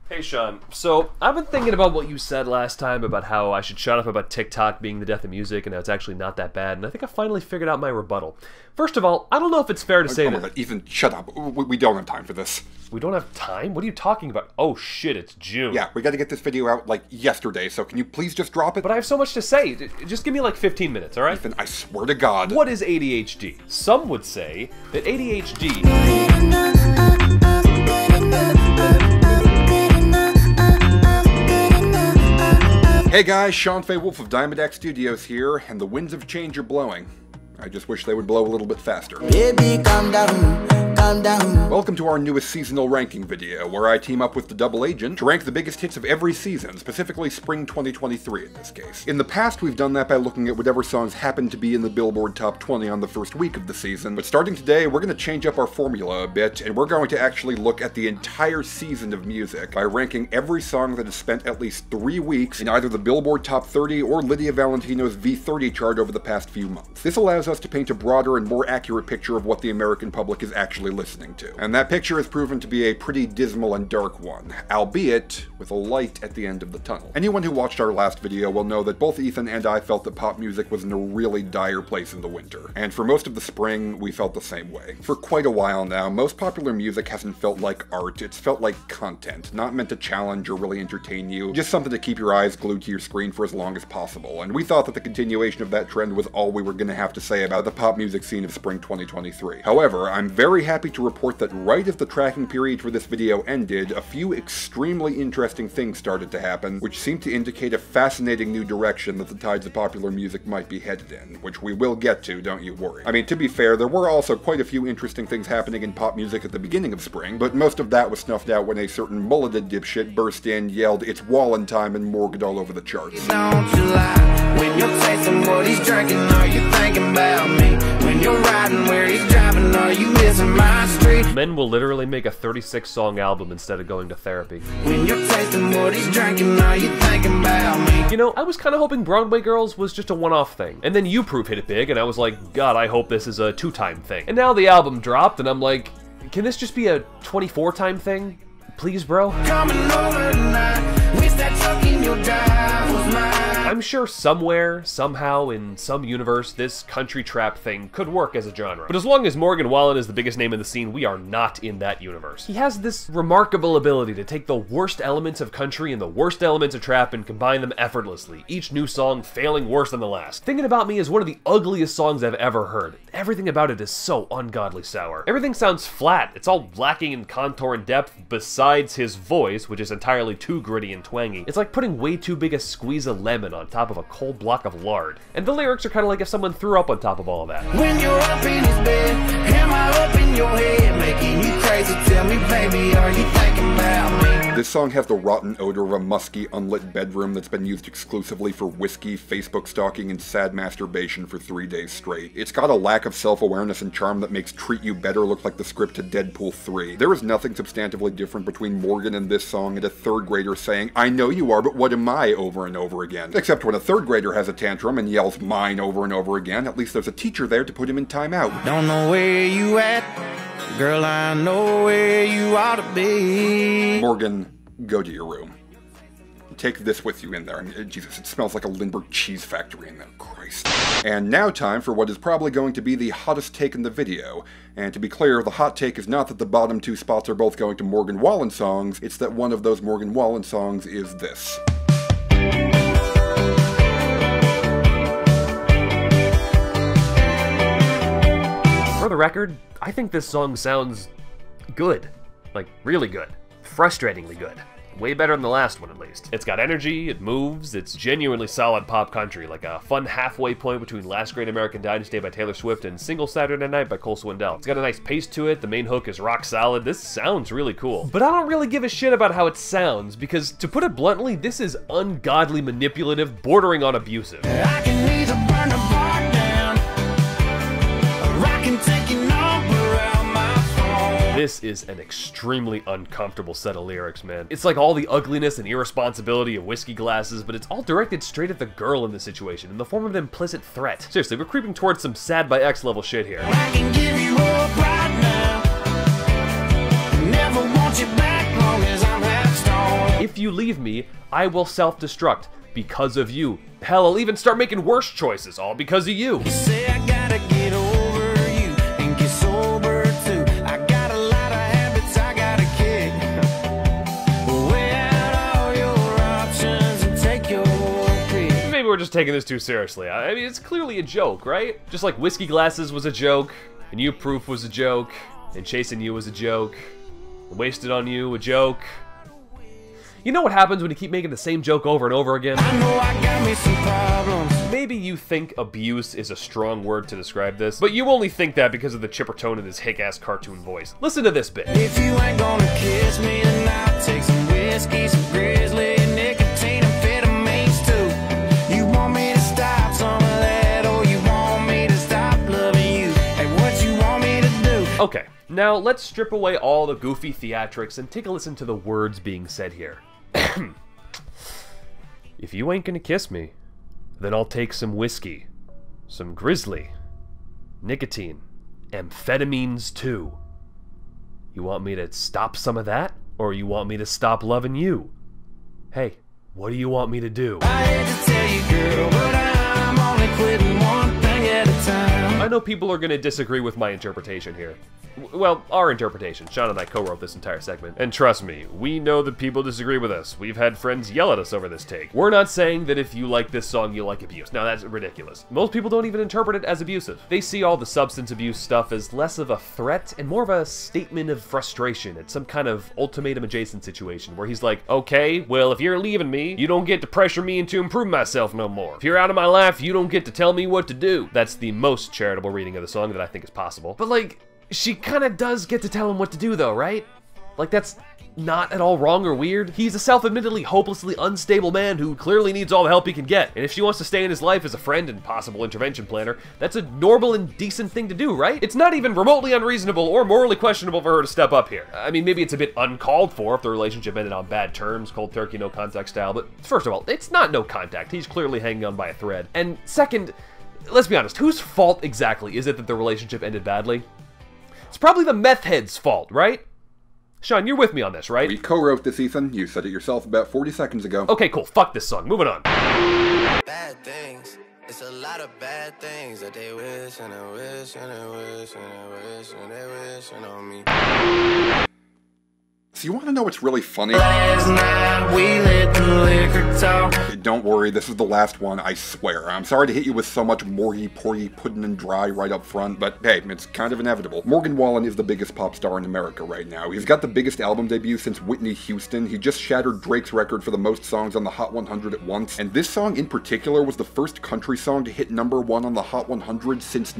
Hey Sean, so I've been thinking about what you said last time about how I should shut up about TikTok being the death of music and how it's actually not that bad, and I think I finally figured out my rebuttal. First of all, I don't know if it's fair to say that... Ethan, shut up. We don't have time for this. We don't have time? What are you talking about? Oh shit, it's June. Yeah, we gotta get this video out, like, yesterday, so can you please just drop it? But I have so much to say. Just give me like 15 minutes, alright? Ethan, I swear to God. What is ADHD? Some would say that ADHD... Hey guys, Sean Fay-Wolfe of Diamond X Studios here, and the winds of change are blowing. I just wish they would blow a little bit faster. Baby, calm down, calm down. Welcome to our newest seasonal ranking video, where I team up with the Double Agent to rank the biggest hits of every season, specifically Spring 2023 in this case. In the past, we've done that by looking at whatever songs happen to be in the Billboard Top 20 on the first week of the season, but starting today, we're going to change up our formula a bit, and we're going to actually look at the entire season of music by ranking every song that has spent at least 3 weeks in either the Billboard Top 30 or Lydia Valentino's V30 chart over the past few months. This allows us to paint a broader and more accurate picture of what the American public is actually listening to. And that picture has proven to be a pretty dismal and dark one, albeit with a light at the end of the tunnel. Anyone who watched our last video will know that both Ethan and I felt that pop music was in a really dire place in the winter. And for most of the spring, we felt the same way. For quite a while now, most popular music hasn't felt like art, it's felt like content, not meant to challenge or really entertain you, just something to keep your eyes glued to your screen for as long as possible. And we thought that the continuation of that trend was all we were going to have to say about the pop music scene of spring 2023. However, I'm very happy to report that right as the tracking period for this video ended, a few extremely interesting things started to happen, which seemed to indicate a fascinating new direction that the tides of popular music might be headed in, which we will get to, don't you worry. I mean, to be fair, there were also quite a few interesting things happening in pop music at the beginning of spring, but most of that was snuffed out when a certain mulleted dipshit burst in, yelled, "It's Wallin' time," and morgued all over the charts. Don't you lie when you're tasting what he's drinking? Are you thinking about me? When you're riding where he's driving, are you missing my street? Men will literally make a 36-song album instead of going to therapy. When you're tasting what he's drinking, are you thinking about me? You know, I was kind of hoping Broadway Girls was just a one-off thing. And then You Proof hit it big, and I was like, God, I hope this is a 2-time thing. And now the album dropped, and I'm like, can this just be a 24-time thing? Please, bro? Coming over tonight, wish that truck in your drive was mine. I'm sure somewhere, somehow, in some universe, this country trap thing could work as a genre. But as long as Morgan Wallen is the biggest name in the scene, we are not in that universe. He has this remarkable ability to take the worst elements of country and the worst elements of trap and combine them effortlessly, each new song failing worse than the last. Thinking About Me is one of the ugliest songs I've ever heard. Everything about it is so ungodly sour. Everything sounds flat, it's all lacking in contour and depth besides his voice, which is entirely too gritty and twangy. It's like putting way too big a squeeze of lemon on top of a cold block of lard. And the lyrics are kind of like if someone threw up on top of all of that. When you're up in his bed, am I up in your head, making you crazy? Tell me, baby, are you thinking about me? This song has the rotten odor of a musky, unlit bedroom that's been used exclusively for whiskey, Facebook stalking, and sad masturbation for 3 days straight. It's got a lack of self-awareness and charm that makes Treat You Better look like the script to Deadpool 3. There is nothing substantively different between Morgan and this song and a third grader saying, "I know you are, but what am I?" over and over again. Except when a third grader has a tantrum and yells "mine" over and over again, at least there's a teacher there to put him in timeout. Don't know where you at, girl, I know where you ought to be. Morgan, go to your room. Take this with you in there. I mean, Jesus, it smells like a Lindbergh cheese factory in there. Christ. And now time for what is probably going to be the hottest take in the video. And to be clear, the hot take is not that the bottom 2 spots are both going to Morgan Wallen songs, it's that one of those Morgan Wallen songs is this. For the record, I think this song sounds good. Like, really good. Frustratingly good. Way better than the last one, at least. It's got energy, it moves, it's genuinely solid pop country, like a fun halfway point between Last Great American Dynasty by Taylor Swift and Single Saturday Night by Cole Swindell. It's got a nice pace to it, the main hook is rock solid, this sounds really cool. But I don't really give a shit about how it sounds, because to put it bluntly, this is ungodly manipulative, bordering on abusive. I can either burn the bar down, or I can take your number out my phone. This is an extremely uncomfortable set of lyrics, man. It's like all the ugliness and irresponsibility of whiskey glasses, but it's all directed straight at the girl in the situation, in the form of an implicit threat. Seriously, we're creeping towards some Sad by X level shit here. I can give you up right now, never want you back long as I'm half stoned. If you leave me, I will self-destruct because of you. Hell, I'll even start making worse choices, all because of you. You say I gotta get over you and get sober too. I got a lot of habits I gotta kick. Weigh out all your options and take your pick. Maybe we're just taking this too seriously. I mean, it's clearly a joke, right? Just like whiskey glasses was a joke, and you proof was a joke, and chasing you was a joke, and wasted on you a joke. You know what happens when you keep making the same joke over and over again? I know I got me some problems. Maybe you think abuse is a strong word to describe this, but you only think that because of the chipper tone in his hick-ass cartoon voice. Listen to this bit. If you ain't gonna kiss me, then I'll take some whiskey, some grizzly, nicotine, amphetamines too. You want me to stop some of that, or you want me to stop loving you? Hey, what you want me to do? Okay, now let's strip away all the goofy theatrics and take a listen to the words being said here. If you ain't gonna kiss me, then I'll take some whiskey, some grizzly, nicotine, amphetamines too. You want me to stop some of that, or you want me to stop loving you? Hey, what do you want me to do? I hate to tell you, girl, but I'm only quitting one thing at a time. I know people are gonna disagree with my interpretation here. Well, our interpretation. Sean and I co-wrote this entire segment. And trust me, we know that people disagree with us. We've had friends yell at us over this take. We're not saying that if you like this song, you like abuse. Now, that's ridiculous. Most people don't even interpret it as abusive. They see all the substance abuse stuff as less of a threat and more of a statement of frustration. It's some kind of ultimatum-adjacent situation where he's like, okay, well, if you're leaving me, you don't get to pressure me into improving myself no more. If you're out of my life, you don't get to tell me what to do. That's the most charitable reading of the song that I think is possible. But, like, she kind of does get to tell him what to do, though, right? Like, that's not at all wrong or weird. He's a self-admittedly hopelessly unstable man who clearly needs all the help he can get. And if she wants to stay in his life as a friend and possible intervention planner, that's a normal and decent thing to do, right? It's not even remotely unreasonable or morally questionable for her to step up here. I mean, maybe it's a bit uncalled for if the relationship ended on bad terms, cold turkey, no contact style, but first of all, it's not no contact. He's clearly hanging on by a thread. And second, let's be honest, whose fault exactly is it that the relationship ended badly? It's probably the meth head's fault, right? Sean, you're with me on this, right? We co-wrote this, Ethan. You said it yourself about 40 seconds ago. Okay, cool. Fuck this song. Moving on. Bad things. It's a lot of bad things that they wish and they wish and they wish and they wish and they wish on me. So you want to know what's really funny? Last night we let the liquor talk. Okay, don't worry, this is the last one, I swear. I'm sorry to hit you with so much morgy, porgy, pudding and dry right up front, but hey, it's kind of inevitable. Morgan Wallen is the biggest pop star in America right now. He's got the biggest album debut since Whitney Houston. He just shattered Drake's record for the most songs on the Hot 100 at once, and this song in particular was the first country song to hit #1 on the Hot 100 since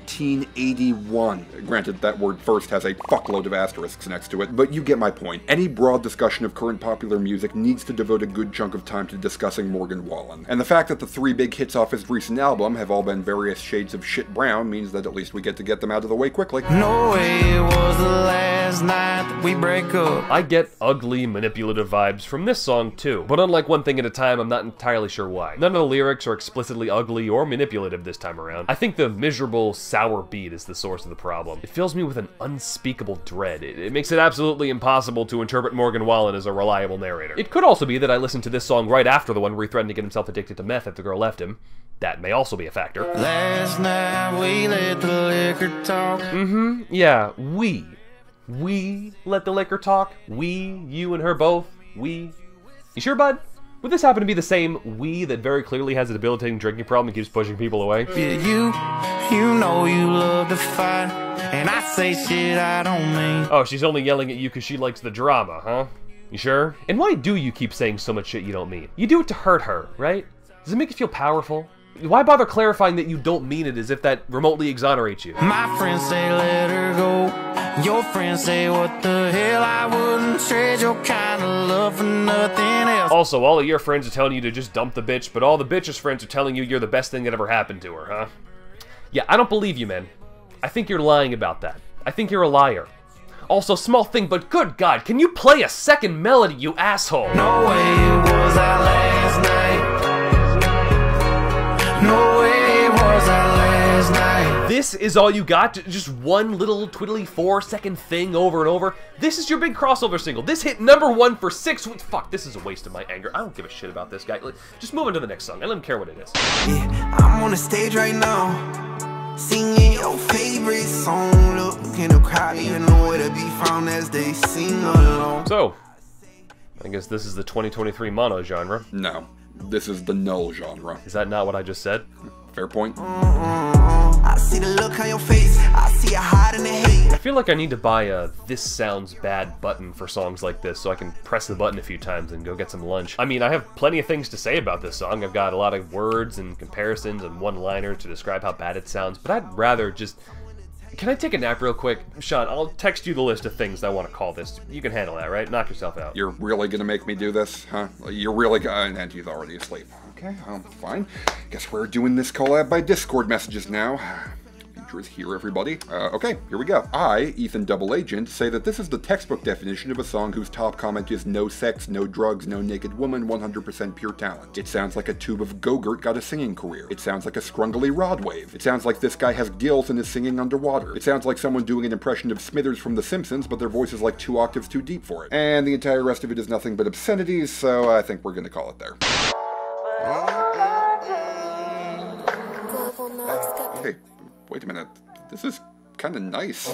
1981. Granted, that word first has a fuckload of asterisks next to it, but you get my point. Any broad discussion of current popular music needs to devote a good chunk of time to discussing Morgan Wallen. And the fact that the 3 big hits off his recent album have all been various shades of shit brown means that at least we get to get them out of the way quickly. No way it was the last night that we break up. I get ugly, manipulative vibes from this song too, but unlike One Thing at a Time, I'm not entirely sure why. None of the lyrics are explicitly ugly or manipulative this time around. I think the miserable, sour beat is the source of the problem. It fills me with an unspeakable dread. It makes it absolutely impossible to interpret Morgan Wallen as a reliable narrator. It could also be that I listened to this song right after the one where he threatened to get himself addicted to meth if the girl left him. That may also be a factor. Last night we let the liquor talk. Yeah, we let the liquor talk. We, you and her both. We. You sure, bud? Would this happen to be the same we that very clearly has a debilitating drinking problem and keeps pushing people away? Yeah, you know you love to fight, and I say shit I don't mean. Oh, she's only yelling at you because she likes the drama, huh? You sure? And why do you keep saying so much shit you don't mean? You do it to hurt her, right? Does it make you feel powerful? Why bother clarifying that you don't mean it as if that remotely exonerates you? My friends say let her go. Your friends say what the hell, I wouldn't trade your kind of love for nothing else. Also, all of your friends are telling you to just dump the bitch, but all the bitch's friends are telling you you're the best thing that ever happened to her, huh? Yeah, I don't believe you, man. I think you're lying about that. I think you're a liar. Also, small thing, but good God, can you play a second melody, you asshole? No way it was our last night. No way it was our last night. This is all you got? Just one little twiddly 4-second thing over and over? This is your big crossover single. This hit #1 for 6 weeks. Fuck, this is a waste of my anger. I don't give a shit about this guy. Just move on to the next song. I don't care what it is. Yeah, I'm on the stage right now, singing your favorite song. Look in the crowd, you know where to be found as they sing along. So, I guess this is the 2023 mono genre. No, this is the null genre. Is that not what I just said? Fair point. I see the look on your face, I see you hiding the hate. I feel like I need to buy a "this sounds bad" button for songs like this so I can press the button a few times and go get some lunch. I mean, I have plenty of things to say about this song. I've got a lot of words and comparisons and one-liners to describe how bad it sounds, but I'd rather just... Can I take a nap real quick? Sean, I'll text you the list of things I want to call this. You can handle that, right? Knock yourself out. You're really gonna make me do this, huh? You're really gonna... And he's already asleep. Okay, fine. Guess we're doing this collab by Discord messages now. Future is here, everybody. Okay, here we go. I, Ethan Double Agent, say that this is the textbook definition of a song whose top comment is no sex, no drugs, no naked woman, 100% pure talent. It sounds like a tube of Go-Gurt got a singing career. It sounds like a scrungly rod wave. It sounds like this guy has gills and is singing underwater. It sounds like someone doing an impression of Smithers from The Simpsons, but their voice is like 2 octaves too deep for it. And the entire rest of it is nothing but obscenities, so I think we're gonna call it there. Hey, wait a minute. This is kind of nice.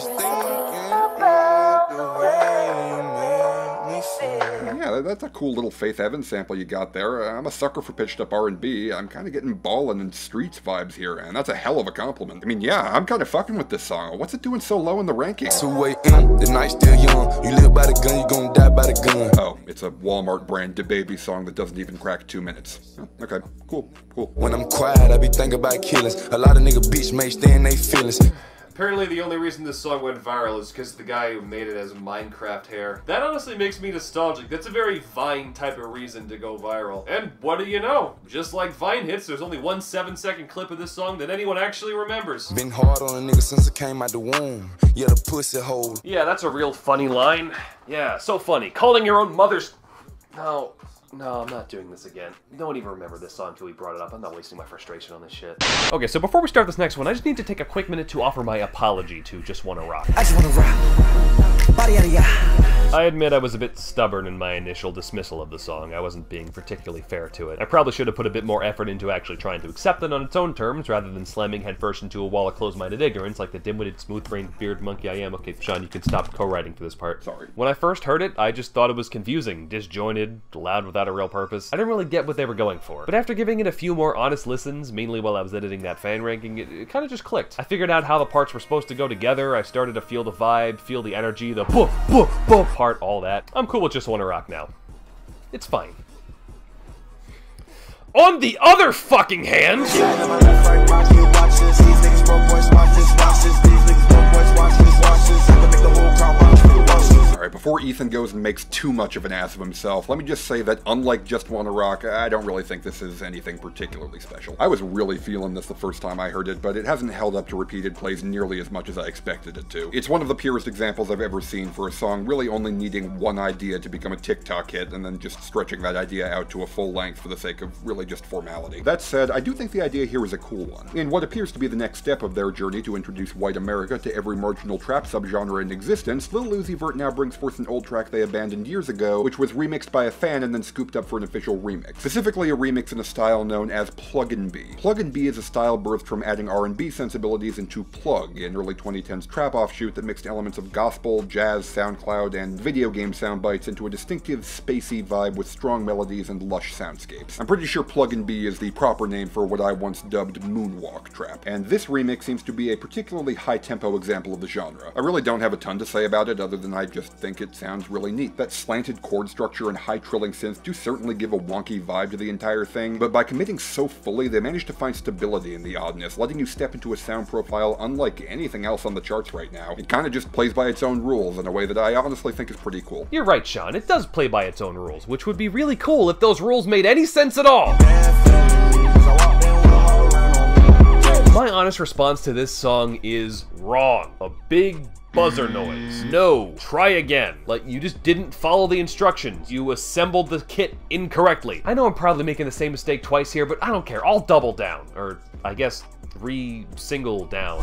Yeah, that's a cool little Faith Evans sample you got there. I'm a sucker for pitched up R&B. I'm kind of getting ballin' and streets vibes here, and that's a hell of a compliment. I mean, yeah, I'm kind of fucking with this song. What's it doing so low in the rankings? 2 a.m., the night's still young. You live by the gun, you gon' die by the gun. Oh, it's a Walmart brand DaBaby song that doesn't even crack 2 minutes. Oh, okay, cool. When I'm quiet, I be thinking about killings. A lot of nigga bitch may stay in they feelings. Apparently the only reason this song went viral is because the guy who made it has Minecraft hair. That honestly makes me nostalgic. That's a very Vine type of reason to go viral. And what do you know? Just like Vine hits, there's only one 7-second clip of this song that anyone actually remembers. Been hard on a nigga since I came out the womb. Yeah, the pussy hole. Yeah, that's a real funny line. Yeah, so funny. Calling your own mother's... No, I'm not doing this again. Don't even remember this song until we brought it up. I'm not wasting my frustration on this shit. Okay, so before we start this next one, I just need to take a quick minute to offer my apology to Just Wanna Rock. I just wanna rock, body out of ya. I admit I was a bit stubborn in my initial dismissal of the song. I wasn't being particularly fair to it. I probably should have put a bit more effort into actually trying to accept it on its own terms, rather than slamming headfirst into a wall of closed-minded ignorance like the dim-witted, smooth-brained, beard monkey I am. Okay, Sean, you can stop co-writing for this part. Sorry. When I first heard it, I just thought it was confusing, disjointed, loud without a real purpose. I didn't really get what they were going for. But after giving it a few more honest listens, mainly while I was editing that fan ranking, it kind of just clicked. I figured out how the parts were supposed to go together. I started to feel the vibe, feel the energy, the boof, boof, boof part, all that. I'm cool with Just Wanna Rock now. It's fine. On the other fucking hand... Alright, before Ethan goes and makes too much of an ass of himself, let me just say that unlike Just Wanna Rock, I don't really think this is anything particularly special. I was really feeling this the first time I heard it, but it hasn't held up to repeated plays nearly as much as I expected it to. It's one of the purest examples I've ever seen for a song really only needing one idea to become a TikTok hit, and then just stretching that idea out to a full length for the sake of really just formality. That said, I do think the idea here is a cool one. In what appears to be the next step of their journey to introduce white America to every marginal trap subgenre in existence, Lil Uzi Vert now brings forth an old track they abandoned years ago, which was remixed by a fan and then scooped up for an official remix. Specifically a remix in a style known as Plug and B. Plug and B is a style birthed from adding R&B sensibilities into Plug, an early 2010s trap offshoot that mixed elements of gospel, jazz, SoundCloud, and video game sound bites into a distinctive, spacey vibe with strong melodies and lush soundscapes. I'm pretty sure Plug and B is the proper name for what I once dubbed moonwalk trap, and this remix seems to be a particularly high-tempo example of the genre. I really don't have a ton to say about it other than I just think it sounds really neat. That slanted chord structure and high trilling synths do certainly give a wonky vibe to the entire thing, but by committing so fully, they manage to find stability in the oddness, letting you step into a sound profile unlike anything else on the charts right now. It kinda just plays by its own rules in a way that I honestly think is pretty cool. You're right, Sean. It does play by its own rules, which would be really cool if those rules made any sense at all. My honest response to this song is wrong. A big buzzer noise. No, try again. Like, you just didn't follow the instructions. You assembled the kit incorrectly. I know I'm probably making the same mistake twice here, but I don't care. I'll double down. Or, I guess, 3 single down.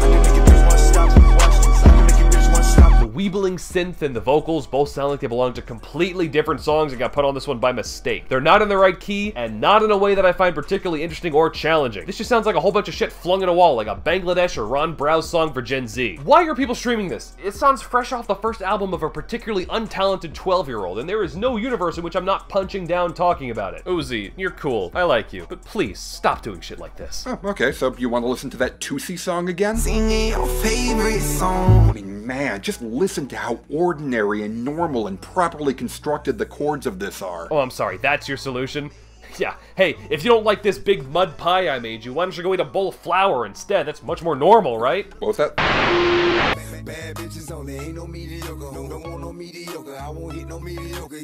The weebling synth and the vocals both sound like they belong to completely different songs and got put on this one by mistake. They're not in the right key, and not in a way that I find particularly interesting or challenging. This just sounds like a whole bunch of shit flung at a wall, like a Bangladesh or Ron Browse song for Gen Z. Why are people streaming this? It sounds fresh off the first album of a particularly untalented 12-year-old, and there is no universe in which I'm not punching down talking about it. Uzi, you're cool. I like you. But please, stop doing shit like this. Oh, okay, so you want to listen to that Tootsie song again? Singing your favorite song. I mean, man, just listen to how ordinary and normal and properly constructed the chords of this are. Oh, I'm sorry, that's your solution? Yeah, hey, if you don't like this big mud pie I made you, why don't you go eat a bowl of flour instead? That's much more normal, right? What was that? Bad bitches only, ain't no mediocre. Don't want no mediocre. I won't hit no mediocre.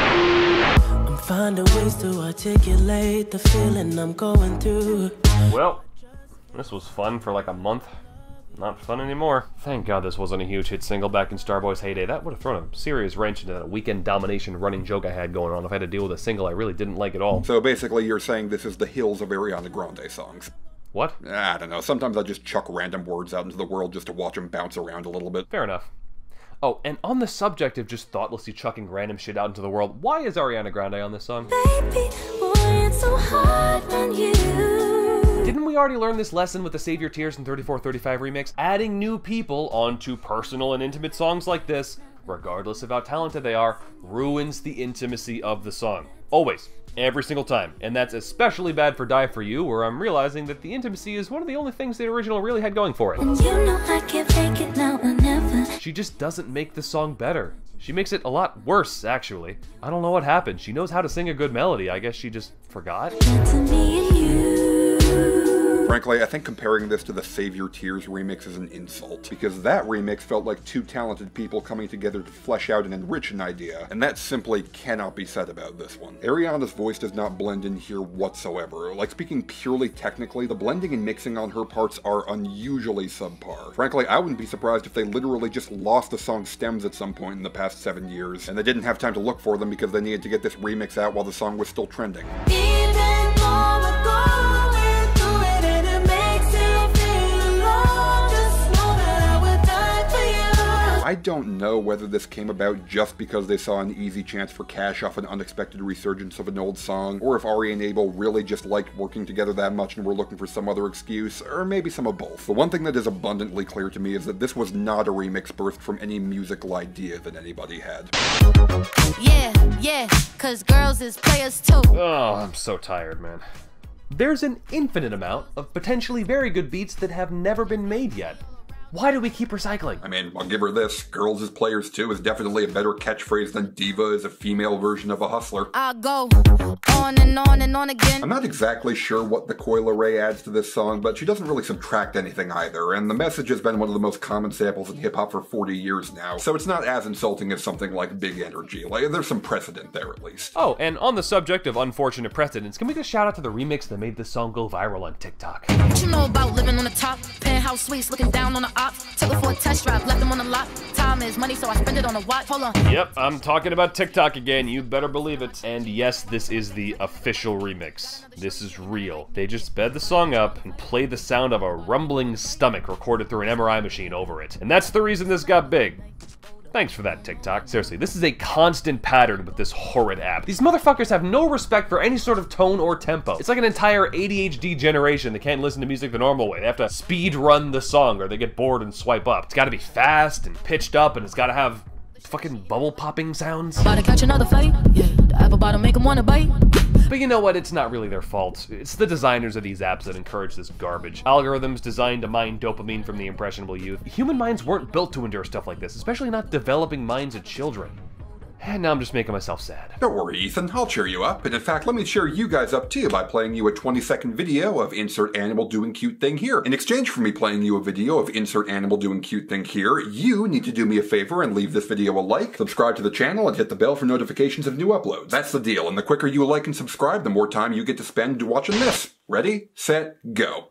I'm finding ways to articulate the feeling I'm going through. Well, this was fun for like a month. Not fun anymore. Thank God this wasn't a huge hit single back in Starboy's heyday. That would have thrown a serious wrench into that weekend domination running joke I had going on if I had to deal with a single I really didn't like at all. So basically you're saying this is the Hills of Ariana Grande songs. What? I don't know, sometimes I just chuck random words out into the world just to watch them bounce around a little bit. Fair enough. Oh, and on the subject of just thoughtlessly chucking random shit out into the world, why is Ariana Grande on this song? Baby, boy, it's so hard on you. Didn't we already learn this lesson with the Save Your Tears and 3435 remix? Adding new people onto personal and intimate songs like this, regardless of how talented they are, ruins the intimacy of the song. Always. Every single time. And that's especially bad for Die For You, where I'm realizing that the intimacy is one of the only things the original really had going for it. And you know I can't fake it now or never. She just doesn't make the song better. She makes it a lot worse, actually. I don't know what happened. She knows how to sing a good melody. I guess she just forgot. To me and you. Frankly, I think comparing this to the Save Your Tears remix is an insult, because that remix felt like two talented people coming together to flesh out and enrich an idea, and that simply cannot be said about this one. Ariana's voice does not blend in here whatsoever. Like, speaking purely technically, the blending and mixing on her parts are unusually subpar. Frankly, I wouldn't be surprised if they literally just lost the song's stems at some point in the past 7 years, and they didn't have time to look for them because they needed to get this remix out while the song was still trending. Even though we're going through it and it makes you feel alone, just know that I would die for you. I don't know whether this came about just because they saw an easy chance for cash off an unexpected resurgence of an old song, or if Ari and Abel really just liked working together that much and were looking for some other excuse, or maybe some of both. The one thing that is abundantly clear to me is that this was not a remix birthed from any musical idea that anybody had. Yeah, cause girls is players too. Oh, I'm so tired, man. There's an infinite amount of potentially very good beats that have never been made yet. Why do we keep recycling? I mean, I'll give her this. Girls as players too is definitely a better catchphrase than diva is a female version of a hustler. I go on and on and on again. I'm not exactly sure what the Coil Ray adds to this song, but she doesn't really subtract anything either, and the message has been one of the most common samples in hip-hop for 40 years now, so it's not as insulting as something like Big Energy. Like, there's some precedent there at least. Oh, and on the subject of unfortunate precedents, can we just shout out to the remix that made this song go viral on TikTok? What you know about living on the top? Penthouse suites, looking down on the ops. Took it for a test drive, left them on the lot. Time is money, so I spend it on a watch. Hold on. Yep, I'm talking about TikTok again, you better believe it. And yes, this is the official remix. This is real. They just sped the song up and played the sound of a rumbling stomach recorded through an MRI machine over it. And that's the reason this got big. Thanks for that, TikTok. Seriously, this is a constant pattern with this horrid app. These motherfuckers have no respect for any sort of tone or tempo. It's like an entire ADHD generation that can't listen to music the normal way. They have to speed run the song or they get bored and swipe up. It's gotta be fast and pitched up and it's gotta have fucking bubble popping sounds. About to catch another fight. Yeah, the apple bottom make them wanna bite. But you know what? It's not really their fault. It's the designers of these apps that encourage this garbage. Algorithms designed to mine dopamine from the impressionable youth. Human minds weren't built to endure stuff like this, especially not developing minds of children. And now I'm just making myself sad. Don't worry, Ethan, I'll cheer you up. And in fact, let me cheer you guys up too by playing you a 20-second video of insert animal doing cute thing here. In exchange for me playing you a video of insert animal doing cute thing here, you need to do me a favor and leave this video a like, subscribe to the channel, and hit the bell for notifications of new uploads. That's the deal, and the quicker you like and subscribe, the more time you get to spend watching this. Ready, set, go.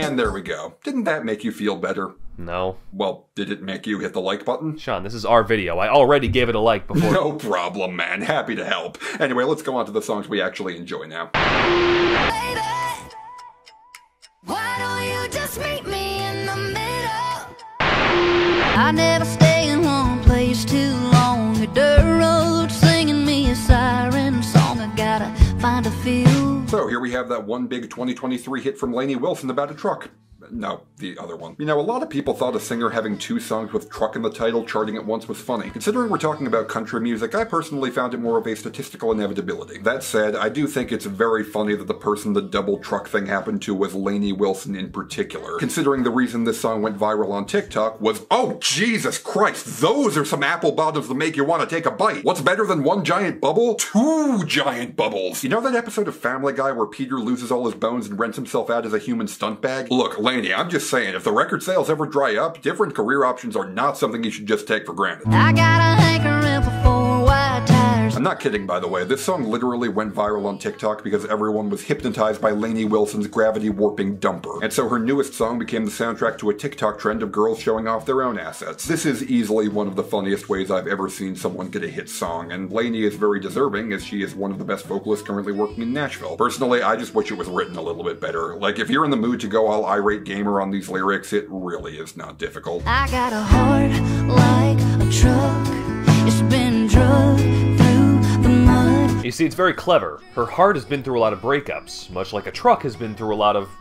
And there we go. Didn't that make you feel better? No. Well, did it make you hit the like button? Sean, this is our video. I already gave it a like before. No problem, man. Happy to help. Anyway, let's go on to the songs we actually enjoy now. Baby, why don't you just meet me in the middle? I never stay in one place too long. A dirt road singing me a siren song. I gotta find a feel. So here we have that one big 2023 hit from Lainey Wilson about a truck. No, the other one. You know, a lot of people thought a singer having 2 songs with truck in the title charting at once was funny. Considering we're talking about country music, I personally found it more of a statistical inevitability. That said, I do think it's very funny that the person the double truck thing happened to was Lainey Wilson in particular. Considering the reason this song went viral on TikTok was, oh Jesus Christ, those are some apple bottoms that make you want to take a bite. What's better than 1 giant bubble? 2 giant bubbles. You know that episode of Family Guy where Peter loses all his bones and rents himself out as a human stunt bag? Look, Lainey, I'm just saying, if the record sales ever dry up, different career options are not something you should just take for granted. I got a hankering for 4 white tires. I'm not kidding, by the way. This song literally went viral on TikTok because everyone was hypnotized by Lainey Wilson's gravity-warping dumper. And so her newest song became the soundtrack to a TikTok trend of girls showing off their own assets. This is easily one of the funniest ways I've ever seen someone get a hit song, and Lainey is very deserving as she is one of the best vocalists currently working in Nashville. Personally, I just wish it was written a little bit better. Like, if you're in the mood to go all irate gamer on these lyrics, it really is not difficult. I got a heart like a truck. It's been drugged through the mud. You see, it's very clever. Her heart has been through a lot of breakups, much like a truck has been through a lot of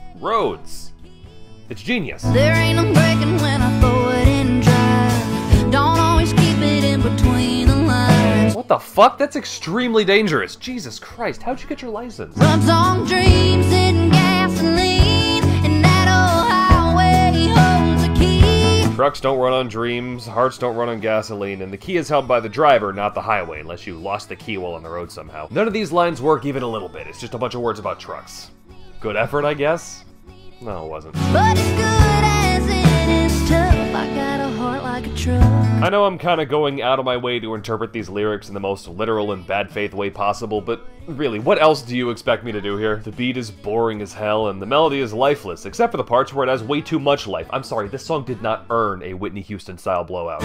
roads. It's genius. There ain't no breaking when I throw it in drive. Don't always keep it in between the lines. What the fuck? That's extremely dangerous. Jesus Christ, how'd you get your license? Runs on dreams and gasoline, and that old highway holds a key. Trucks don't run on dreams, hearts don't run on gasoline, and the key is held by the driver, not the highway, unless you lost the key while on the road somehow. None of these lines work even a little bit. It's just a bunch of words about trucks. Good effort, I guess? No, it wasn't. But it's good as it is tough. I got a heart like a truck. I know I'm kind of going out of my way to interpret these lyrics in the most literal and bad faith way possible, but really, what else do you expect me to do here? The beat is boring as hell, and the melody is lifeless, except for the parts where it has way too much life. I'm sorry, this song did not earn a Whitney Houston-style blowout.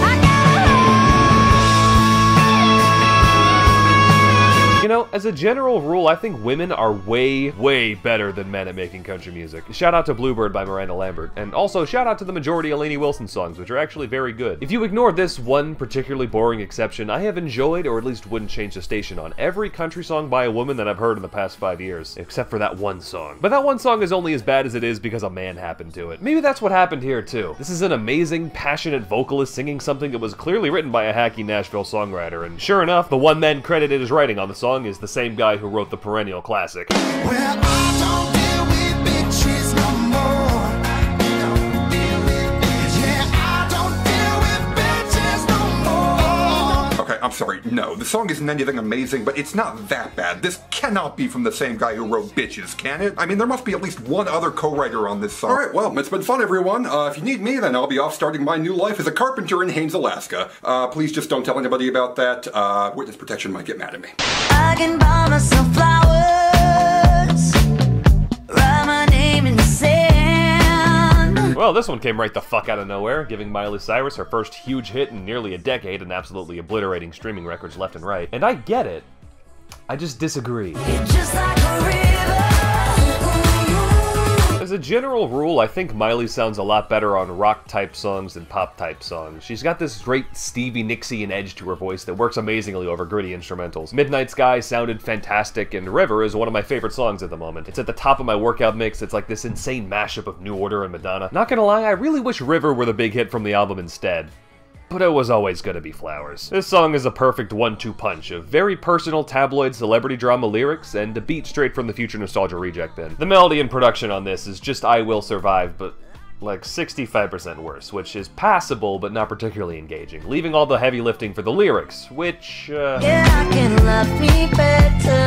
You know, as a general rule, I think women are way, way better than men at making country music. Shout out to Bluebird by Miranda Lambert, and also shout out to the majority of Lainey Wilson songs, which are actually very good. If you ignore this one particularly boring exception, I have enjoyed, or at least wouldn't change the station on, every country song by a woman that I've heard in the past 5 years, except for that one song. But that one song is only as bad as it is because a man happened to it. Maybe that's what happened here too. This is an amazing, passionate vocalist singing something that was clearly written by a hacky Nashville songwriter, and sure enough, the one man credited as writing on the song is the same guy who wrote the perennial classic. Well, I don't deal with bitches no more. Yeah, I don't deal with bitches no more. Okay, I'm sorry, no, the song isn't anything amazing, but it's not that bad. This cannot be from the same guy who wrote Bitches, can it? I mean, there must be at least one other co-writer on this song. Alright, well, it's been fun, everyone. If you need me, then I'll be off starting my new life as a carpenter in Haines, Alaska. Please just don't tell anybody about that. Witness protection might get mad at me. I can buy myself flowers, write my name in the sand. Well, this one came right the fuck out of nowhere, giving Miley Cyrus her first huge hit in nearly a decade and absolutely obliterating streaming records left and right. And I get it. I just disagree. Just like a river. As a general rule, I think Miley sounds a lot better on rock-type songs than pop-type songs. She's got this great Stevie Nicksian edge to her voice that works amazingly over gritty instrumentals. Midnight Sky sounded fantastic, and River is one of my favorite songs at the moment. It's at the top of my workout mix. It's like this insane mashup of New Order and Madonna. Not gonna lie, I really wish River were the big hit from the album instead. But it was always gonna be Flowers. This song is a perfect 1-2 punch of very personal tabloid celebrity drama lyrics and a beat straight from the Future Nostalgia reject bin. The melody and production on this is just I Will Survive, but like 65% worse, which is passable but not particularly engaging, leaving all the heavy lifting for the lyrics, which, Yeah, I can love me better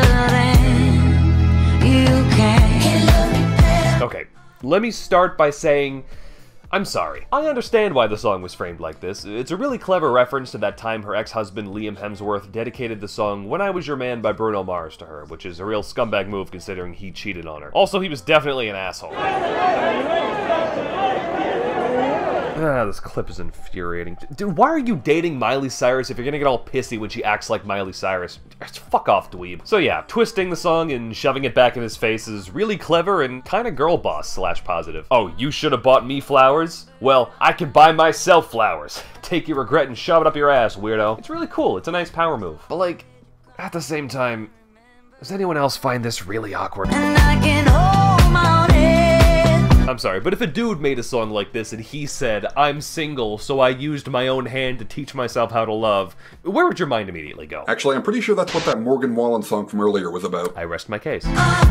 than you can. Okay, let me start by saying I'm sorry. I understand why the song was framed like this. It's a really clever reference to that time her ex-husband Liam Hemsworth dedicated the song When I Was Your Man by Bruno Mars to her, which is a real scumbag move considering he cheated on her. Also, he was definitely an asshole. This clip is infuriating. Dude, why are you dating Miley Cyrus if you're gonna get all pissy when she acts like Miley Cyrus? Fuck off, dweeb. So yeah, twisting the song and shoving it back in his face is really clever and kinda girl boss / positive. Oh, you should have bought me flowers? Well, I can buy myself flowers. Take your regret and shove it up your ass, weirdo. It's really cool. It's a nice power move. But like, at the same time, does anyone else find this really awkward? And I can hold my own head. I'm sorry, but if a dude made a song like this and he said, I'm single, so I used my own hand to teach myself how to love, where would your mind immediately go? Actually, I'm pretty sure that's what that Morgan Wallen song from earlier was about. I rest my case.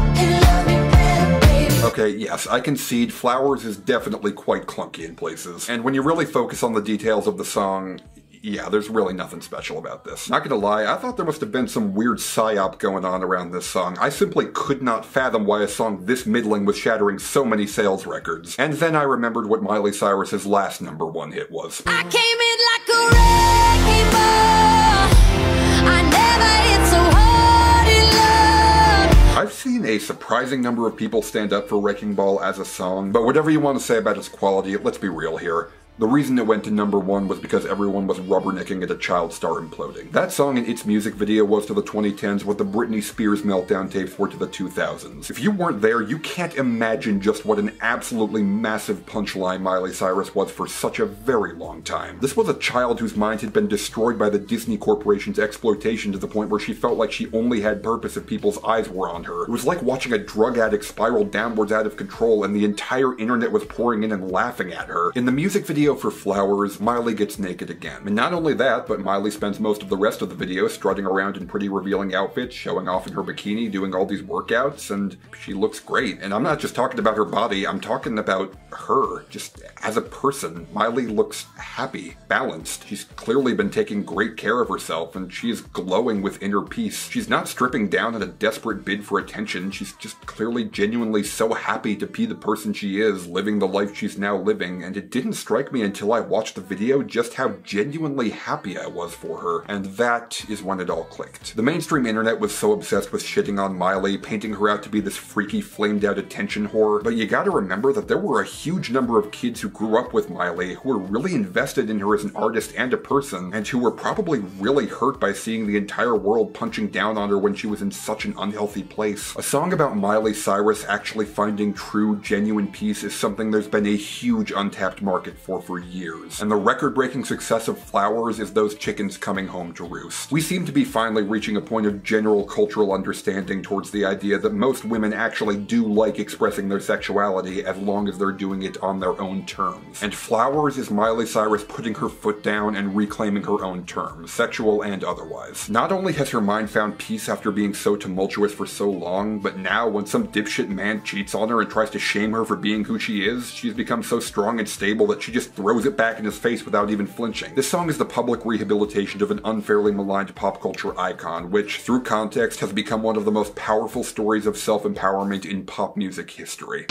Okay, yes, I concede Flowers is definitely quite clunky in places. And when you really focus on the details of the song, yeah, there's really nothing special about this. Not gonna lie, I thought there must have been some weird psyop going on around this song. I simply could not fathom why a song this middling was shattering so many sales records. And then I remembered what Miley Cyrus's last #1 hit was. I came in like a wrecking ball. I never hit so hard in love. I've seen a surprising number of people stand up for Wrecking Ball as a song, but whatever you want to say about its quality, let's be real here. The reason it went to #1 was because everyone was rubbernecking at a child star imploding. That song and its music video was to the 2010s what the Britney Spears meltdown tapes were to the 2000s. If you weren't there, you can't imagine just what an absolutely massive punchline Miley Cyrus was for such a very long time. This was a child whose mind had been destroyed by the Disney Corporation's exploitation to the point where she felt like she only had purpose if people's eyes were on her. It was like watching a drug addict spiral downwards out of control and the entire internet was pouring in and laughing at her. In the music video for Flowers, Miley gets naked again. And not only that, but Miley spends most of the rest of the video strutting around in pretty revealing outfits, showing off in her bikini, doing all these workouts, and she looks great. And I'm not just talking about her body, I'm talking about her. Just as a person, Miley looks happy, balanced. She's clearly been taking great care of herself, and she is glowing with inner peace. She's not stripping down in a desperate bid for attention, she's just clearly genuinely so happy to be the person she is, living the life she's now living, and it didn't strike me until I watched the video just how genuinely happy I was for her, and that is when it all clicked. The mainstream internet was so obsessed with shitting on Miley, painting her out to be this freaky, flamed-out attention whore, but you gotta remember that there were a huge number of kids who grew up with Miley who were really invested in her as an artist and a person, and who were probably really hurt by seeing the entire world punching down on her when she was in such an unhealthy place. A song about Miley Cyrus actually finding true, genuine peace is something there's been a huge untapped market for years. And the record-breaking success of Flowers is those chickens coming home to roost. We seem to be finally reaching a point of general cultural understanding towards the idea that most women actually do like expressing their sexuality as long as they're doing it on their own terms. And Flowers is Miley Cyrus putting her foot down and reclaiming her own terms, sexual and otherwise. Not only has her mind found peace after being so tumultuous for so long, but now when some dipshit man cheats on her and tries to shame her for being who she is, she's become so strong and stable that she just throws it back in his face without even flinching. This song is the public rehabilitation of an unfairly maligned pop culture icon, which, through context, has become one of the most powerful stories of self-empowerment in pop music history.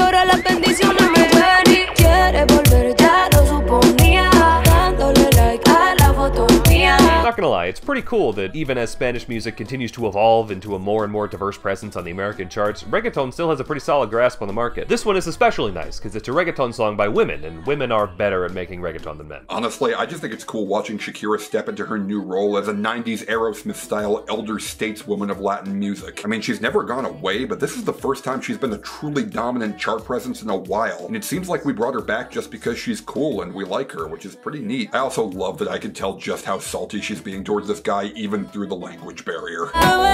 Not gonna lie, it's pretty cool that even as Spanish music continues to evolve into a more and more diverse presence on the American charts, reggaeton still has a pretty solid grasp on the market. This one is especially nice, because it's a reggaeton song by women, and women are better at making reggaeton than men. Honestly, I just think it's cool watching Shakira step into her new role as a 90s Aerosmith-style elder stateswoman of Latin music. I mean, she's never gone away, but this is the first time she's been a truly dominant chart presence in a while, and it seems like we brought her back just because she's cool and we like her, which is pretty neat. I also love that I can tell just how salty she's being towards this guy even through the language barrier.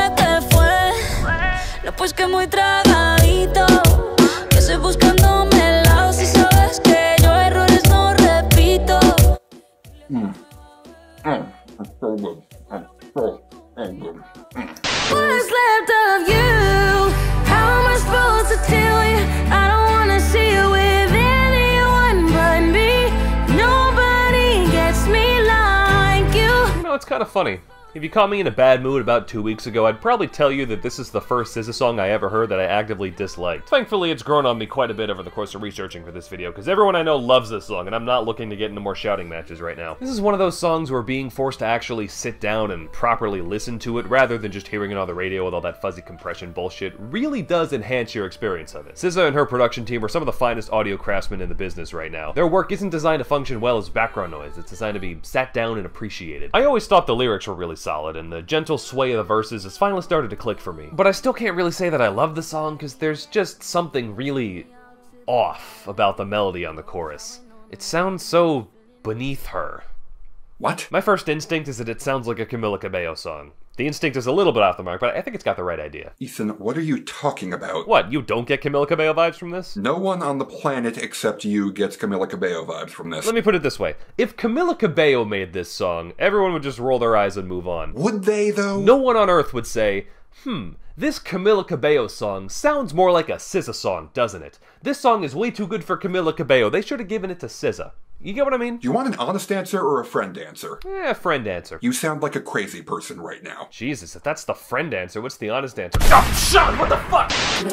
So good. So good. What's left of you? How am I supposed to tell you? I don't wanna see you with anyone but me. Nobody gets me like you. You know, it's kind of funny. If you caught me in a bad mood about 2 weeks ago, I'd probably tell you that this is the first SZA song I ever heard that I actively disliked. Thankfully, it's grown on me quite a bit over the course of researching for this video, because everyone I know loves this song, and I'm not looking to get into more shouting matches right now. This is one of those songs where being forced to actually sit down and properly listen to it, rather than just hearing it on the radio with all that fuzzy compression bullshit, really does enhance your experience of it. SZA and her production team are some of the finest audio craftsmen in the business right now. Their work isn't designed to function well as background noise, it's designed to be sat down and appreciated. I always thought the lyrics were really solid, and the gentle sway of the verses has finally started to click for me. But I still can't really say that I love the song, because there's just something really off about the melody on the chorus. It sounds so beneath her. What? My first instinct is that it sounds like a Camila Cabello song. The instinct is a little bit off the mark, but I think it's got the right idea. Ethan, what are you talking about? What, you don't get Camila Cabello vibes from this? No one on the planet except you gets Camila Cabello vibes from this. Let me put it this way. If Camila Cabello made this song, everyone would just roll their eyes and move on. Would they, though? No one on Earth would say, this Camila Cabello song sounds more like a SZA song, doesn't it? This song is way too good for Camila Cabello. They should have given it to SZA. You get what I mean? Do you want an honest answer or a friend answer? Friend answer. You sound like a crazy person right now. Jesus, if that's the friend answer, what's the honest answer? Oh, Sean, what the fuck?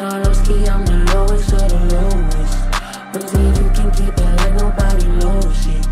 I'm the lowest of the lowest. Believe you can keep it like nobody knows it.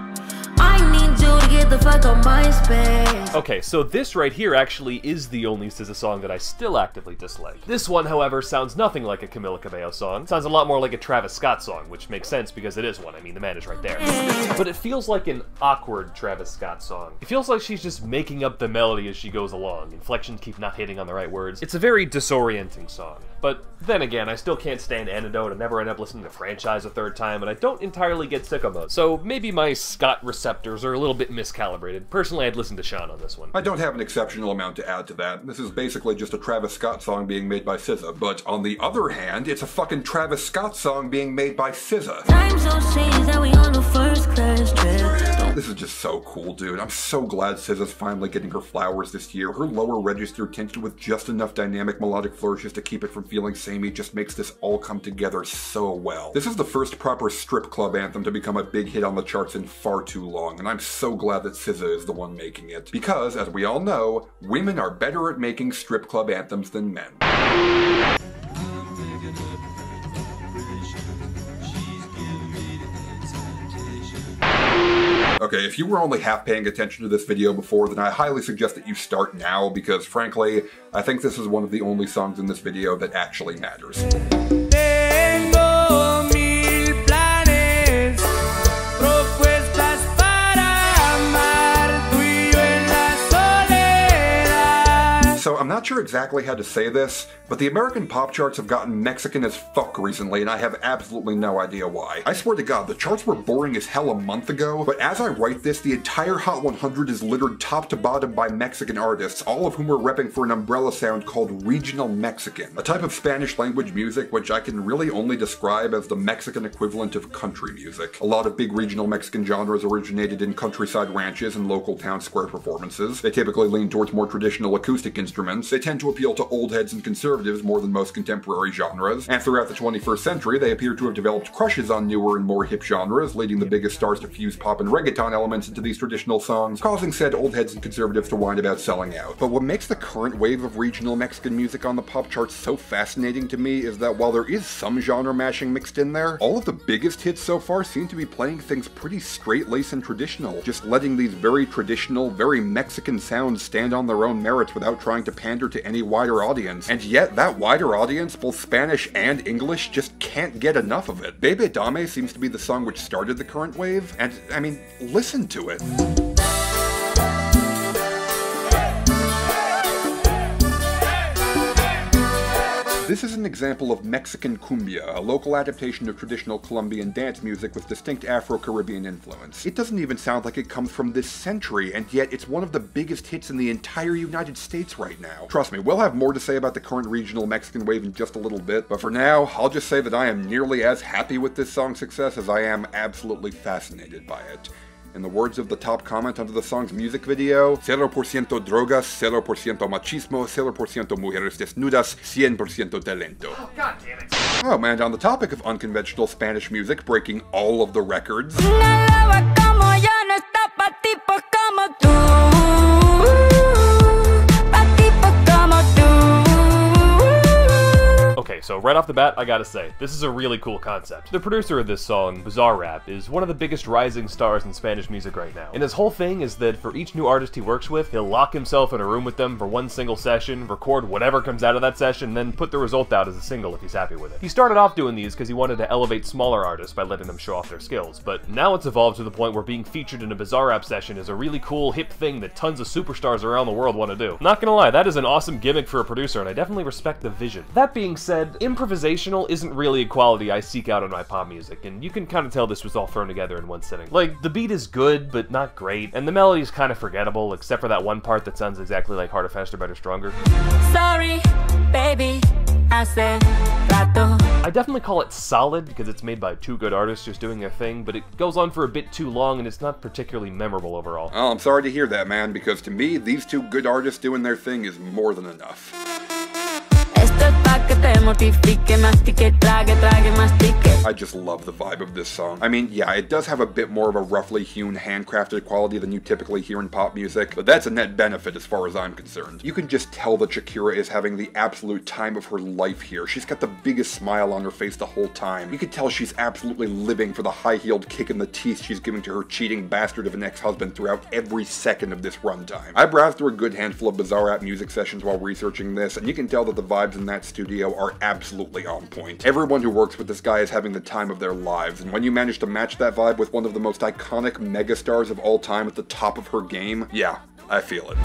I need you to get the fuck on my space. Okay, so this right here actually is the only SZA song that I still actively dislike. This one, however, sounds nothing like a Camila Cabello song. It sounds a lot more like a Travis Scott song, which makes sense because it is one. I mean, the man is right there. But it feels like an awkward Travis Scott song. It feels like she's just making up the melody as she goes along. Inflections keep not hitting on the right words. It's a very disorienting song. But then again, I still can't stand Antidote. I never end up listening to Franchise a third time, and I don't entirely get sicko mode. So maybe my Scott receptors are a little bit miscalibrated. Personally, I'd listen to Sean on this one. I don't have an exceptional amount to add to that. This is basically just a Travis Scott song being made by SZA. But on the other hand, it's a fucking Travis Scott song being made by SZA. Time so changed that we on the first class trip. This is just so cool, dude. I'm so glad SZA's finally getting her flowers this year. Her lower register tinted with just enough dynamic melodic flourishes to keep it from feeling samey just makes this all come together so well. This is the first proper strip club anthem to become a big hit on the charts in far too long, and I'm so glad that SZA is the one making it. Because, as we all know, women are better at making strip club anthems than men. Okay, if you were only half paying attention to this video before, then I highly suggest that you start now, because frankly, I think this is one of the only songs in this video that actually matters. Tengo mil planes, propuestas para amar, tú y yo en la soledad. So I'm not sure exactly how to say this, but the American pop charts have gotten Mexican as fuck recently, and I have absolutely no idea why. I swear to God, the charts were boring as hell a month ago, but as I write this, the entire Hot 100 is littered top to bottom by Mexican artists, all of whom are repping for an umbrella sound called regional Mexican, a type of Spanish language music which I can really only describe as the Mexican equivalent of country music. A lot of big regional Mexican genres originated in countryside ranches and local town square performances. They typically lean towards more traditional acoustic instruments. They tend to appeal to old heads and conservatives more than most contemporary genres, and throughout the 21st century they appear to have developed crushes on newer and more hip genres, leading the biggest stars to fuse pop and reggaeton elements into these traditional songs, causing said old heads and conservatives to whine about selling out. But what makes the current wave of regional Mexican music on the pop charts so fascinating to me is that while there is some genre mashing mixed in there, all of the biggest hits so far seem to be playing things pretty straight-laced and traditional, just letting these very traditional, very Mexican sounds stand on their own merits without trying to pander to any wider audience. And yet, that wider audience, both Spanish and English, just can't get enough of it. Bebe Dame seems to be the song which started the current wave, and, I mean, listen to it. This is an example of Mexican cumbia, a local adaptation of traditional Colombian dance music with distinct Afro-Caribbean influence. It doesn't even sound like it comes from this century, and yet it's one of the biggest hits in the entire United States right now. Trust me, we'll have more to say about the current regional Mexican wave in just a little bit, but for now, I'll just say that I am nearly as happy with this song's success as I am absolutely fascinated by it. In the words of the top comment under the song's music video, 0% drogas, 0% machismo, 0% mujeres desnudas, 100% talento. Oh, God damn it. Oh, and on the topic of unconventional Spanish music breaking all of the records, Una loba como yo no está pa' tipos como tú. so right off the bat, I gotta say, this is a really cool concept. The producer of this song, Bizarrap, is one of the biggest rising stars in Spanish music right now. And his whole thing is that for each new artist he works with, he'll lock himself in a room with them for one single session, record whatever comes out of that session, then put the result out as a single if he's happy with it. He started off doing these because he wanted to elevate smaller artists by letting them show off their skills, but now it's evolved to the point where being featured in a Bizarrap session is a really cool, hip thing that tons of superstars around the world want to do. Not gonna lie, that is an awesome gimmick for a producer, and I definitely respect the vision. That being said, improvisational isn't really a quality I seek out in my pop music, and you can kind of tell this was all thrown together in one sitting. Like, the beat is good, but not great, and the melody is kind of forgettable, except for that one part that sounds exactly like Harder, Faster, Better, Stronger. Sorry, baby, hace rato. I definitely call it solid because it's made by two good artists just doing their thing, but it goes on for a bit too long and it's not particularly memorable overall. Oh, I'm sorry to hear that, man, because to me, these two good artists doing their thing is more than enough. I just love the vibe of this song. I mean, yeah, it does have a bit more of a roughly hewn, handcrafted quality than you typically hear in pop music, but that's a net benefit as far as I'm concerned. You can just tell that Shakira is having the absolute time of her life here. She's got the biggest smile on her face the whole time. You can tell she's absolutely living for the high-heeled kick in the teeth she's giving to her cheating bastard of an ex-husband throughout every second of this runtime. I browsed through a good handful of Bizarrap music sessions while researching this, and you can tell that the vibes in that studio are absolutely on point. Everyone who works with this guy is having the time of their lives, and when you manage to match that vibe with one of the most iconic megastars of all time at the top of her game, yeah, I feel it.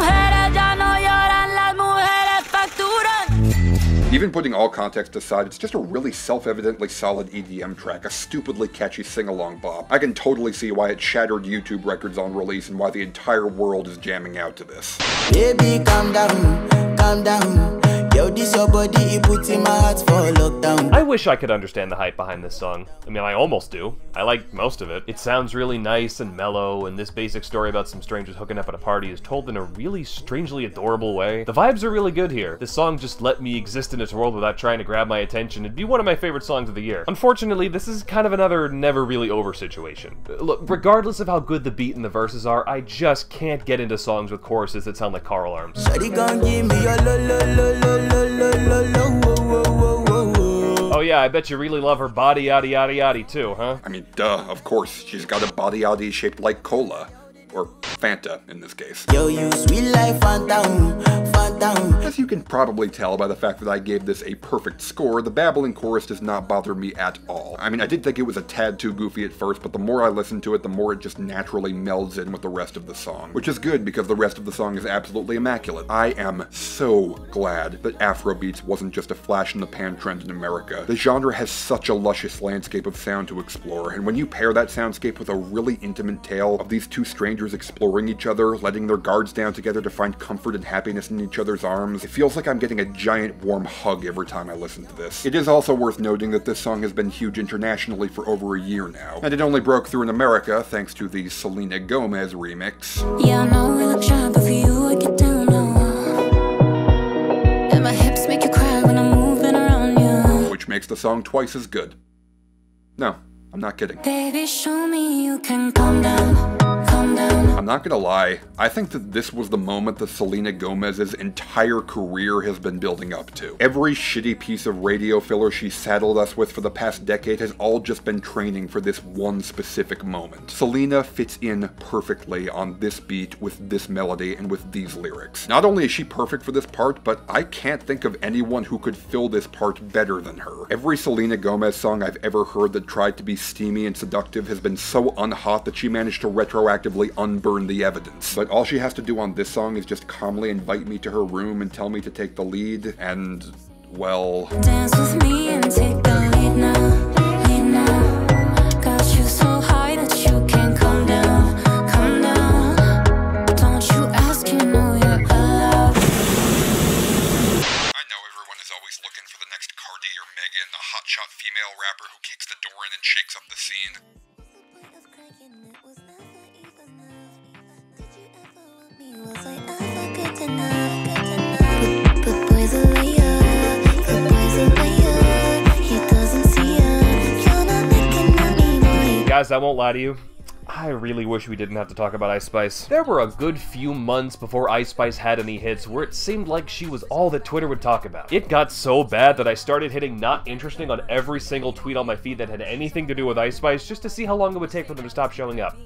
Even putting all context aside, it's just a really self-evidently solid EDM track, a stupidly catchy sing-along bop. I can totally see why it shattered YouTube records on release and why the entire world is jamming out to this. Baby, calm down, calm down. Yo, this your body, it puts in my heart for lockdown. I wish I could understand the hype behind this song. I mean, I almost do. I like most of it. It sounds really nice and mellow, and this basic story about some strangers hooking up at a party is told in a really strangely adorable way. The vibes are really good here. This song just let me exist in its world without trying to grab my attention. It'd be one of my favorite songs of the year. Unfortunately, this is kind of another never really over situation. Look, regardless of how good the beat and the verses are, I just can't get into songs with choruses that sound like car alarms. Shawty gon' give me your lo lo lo lo lo lo lo lo wo wo wo wo wo. Oh yeah, I bet you really love her body yaddy yaddy yaddy too, huh? I mean, duh, of course, she's got a body yaddy shaped like cola. Or Fanta, in this case. Yo, you sweet life, phantom, phantom. As you can probably tell by the fact that I gave this a perfect score, the babbling chorus does not bother me at all. I mean, I did think it was a tad too goofy at first, but the more I listen to it, the more it just naturally melds in with the rest of the song. Which is good, because the rest of the song is absolutely immaculate. I am so glad that Afrobeats wasn't just a flash-in-the-pan trend in America. The genre has such a luscious landscape of sound to explore, and when you pair that soundscape with a really intimate tale of these two strangers exploring each other, letting their guards down together to find comfort and happiness in each other's arms, it feels like I'm getting a giant warm hug every time I listen to this. It is also worth noting that this song has been huge internationally for over a year now, and it only broke through in America thanks to the Selena Gomez remix. Yeah, I know we look shy, but for you I get down low. And my hips make you cry when I'm moving around you. Which makes the song twice as good. No, I'm not kidding. Baby, show me you can calm down, calm down. I'm not gonna lie, I think that this was the moment that Selena Gomez's entire career has been building up to. Every shitty piece of radio filler she's saddled us with for the past decade has all just been training for this one specific moment. Selena fits in perfectly on this beat with this melody and with these lyrics. Not only is she perfect for this part, but I can't think of anyone who could fill this part better than her. Every Selena Gomez song I've ever heard that tried to be steamy and seductive has been so unhot that she managed to retroactively unburn the evidence. But all she has to do on this song is just calmly invite me to her room and tell me to take the lead, and, well... Dance with me and take the lead now, lead now. Got you so high that you can't come down, come down. Don't you ask, you know you're allowed. I know everyone is always looking for the next Cardi or Megan, the hotshot female rapper who kicks the door in and shakes up the scene. Was I ever good enough? But boys are layer, good boys are layer. He doesn't see ya. You're not looking at me, boy. Guys, I won't lie to you. I really wish we didn't have to talk about Ice Spice. There were a good few months before Ice Spice had any hits where it seemed like she was all that Twitter would talk about. It got so bad that I started hitting not interesting on every single tweet on my feed that had anything to do with Ice Spice just to see how long it would take for them to stop showing up.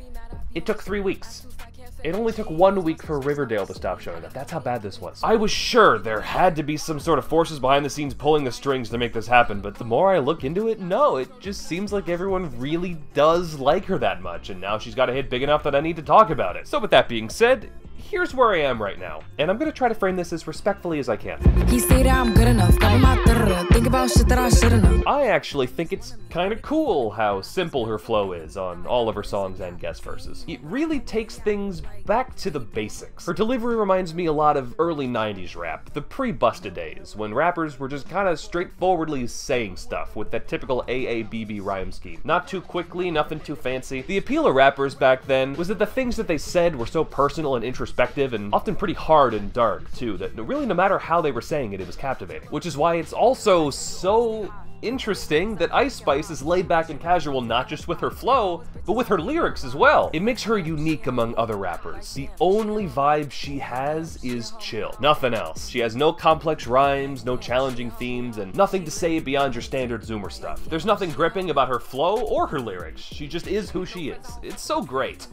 It took 3 weeks. It only took 1 week for Riverdale to stop showing up. That's how bad this was. I was sure there had to be some sort of forces behind the scenes pulling the strings to make this happen, but the more I look into it, no, it just seems like everyone really does like her that much, and now she's got a hit big enough that I need to talk about it. So with that being said, here's where I am right now, and I'm gonna try to frame this as respectfully as I can. He say that I'm good enough, cover my think about shit that I should've known. I actually think it's kinda cool how simple her flow is on all of her songs and guest verses. It really takes things back to the basics. Her delivery reminds me a lot of early 90s rap, the pre-Busta days, when rappers were just kinda straightforwardly saying stuff with that typical AABB rhyme scheme. Not too quickly, nothing too fancy. The appeal of rappers back then was that the things that they said were so personal and introspective and often pretty hard and dark, too, that really no matter how they were saying it, it was captivating. Which is why it's also so interesting that Ice Spice is laid back and casual not just with her flow, but with her lyrics as well. It makes her unique among other rappers. The only vibe she has is chill. Nothing else. She has no complex rhymes, no challenging themes, and nothing to say beyond your standard Zoomer stuff. There's nothing gripping about her flow or her lyrics. She just is who she is. It's so great.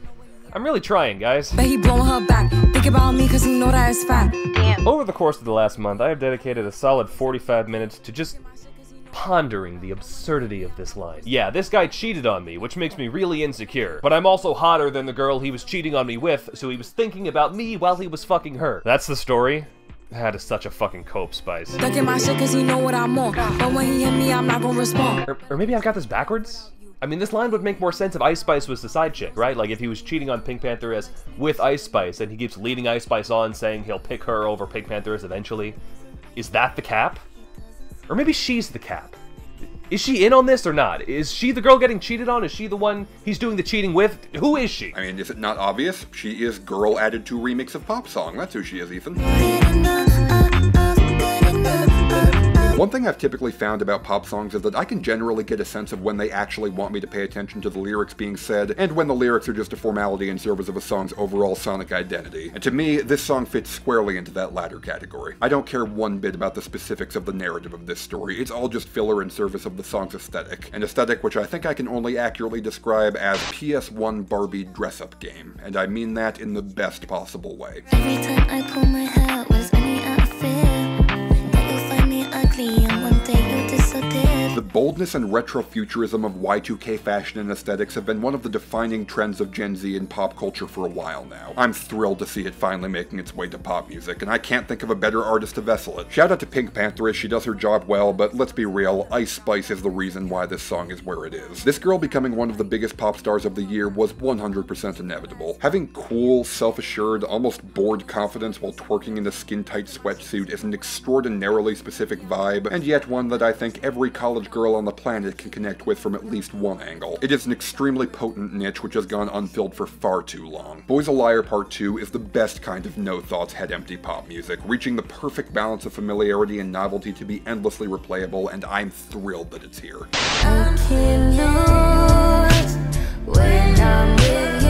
I'm really trying, guys. But he blowing her back. Think about me cause he know that it's fat. Damn. Over the course of the last month, I have dedicated a solid 45 minutes to just pondering the absurdity of this line. Yeah, this guy cheated on me, which makes me really insecure, but I'm also hotter than the girl he was cheating on me with, so he was thinking about me while he was fucking her. That's the story? That is such a fucking cope, Spice. Duck in my shit cause he know what I'm on, but when he hit me, I'm not gonna respond. Or maybe I've got this backwards? I mean, this line would make more sense if Ice Spice was the side chick, right? Like if he was cheating on Pink Panther as with Ice Spice, and he keeps leading Ice Spice on, saying he'll pick her over Pink Panther as eventually. Is that the cap? Or maybe she's the cap. Is she in on this or not? Is she the girl getting cheated on? Is she the one he's doing the cheating with? Who is she? I mean, is it not obvious? She is Girl Added To remix of Pop Song. That's who she is, Ethan. One thing I've typically found about pop songs is that I can generally get a sense of when they actually want me to pay attention to the lyrics being said, and when the lyrics are just a formality in service of a song's overall sonic identity. And to me, this song fits squarely into that latter category. I don't care one bit about the specifics of the narrative of this story, it's all just filler in service of the song's aesthetic. An aesthetic which I think I can only accurately describe as PS1 Barbie dress-up game, and I mean that in the best possible way. Every time I pull my hair, was any outfit that you'll find me ugly and one day you'll disappear. The boldness and retrofuturism of Y2K fashion and aesthetics have been one of the defining trends of Gen Z in pop culture for a while now. I'm thrilled to see it finally making its way to pop music, and I can't think of a better artist to vessel it. Shout out to Pink Panther as she does her job well, but let's be real, Ice Spice is the reason why this song is where it is. This girl becoming one of the biggest pop stars of the year was 100% inevitable. Having cool, self-assured, almost bored confidence while twerking in a skin-tight sweatsuit is an extraordinarily specific vibe, and yet one that I think every college girl on the planet can connect with from at least one angle. It is an extremely potent niche which has gone unfilled for far too long. Boy's a Liar Part 2 is the best kind of no-thoughts head-empty pop music, reaching the perfect balance of familiarity and novelty to be endlessly replayable, and I'm thrilled that it's here. I can't lose when I'm with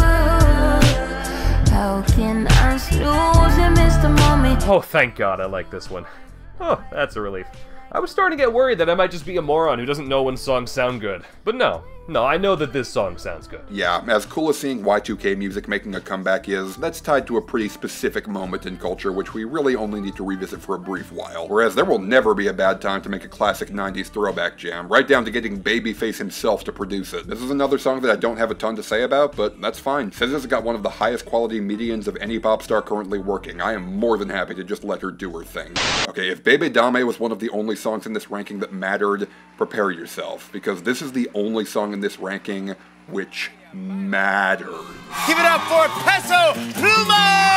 you. How can I snooze and miss the moment? Oh, thank God I like this one. Oh, that's a relief. I was starting to get worried that I might just be a moron who doesn't know when songs sound good. But no, I know that this song sounds good. Yeah, as cool as seeing Y2K music making a comeback is, that's tied to a pretty specific moment in culture which we really only need to revisit for a brief while. Whereas there will never be a bad time to make a classic 90s throwback jam, right down to getting Babyface himself to produce it. This is another song that I don't have a ton to say about, but that's fine. SZA's got one of the highest quality medians of any pop star currently working. I am more than happy to just let her do her thing. Okay, if Bebe Dame was one of the only songs in this ranking that mattered, prepare yourself, because this is the only song in this ranking which matters. Give it up for Peso Pluma!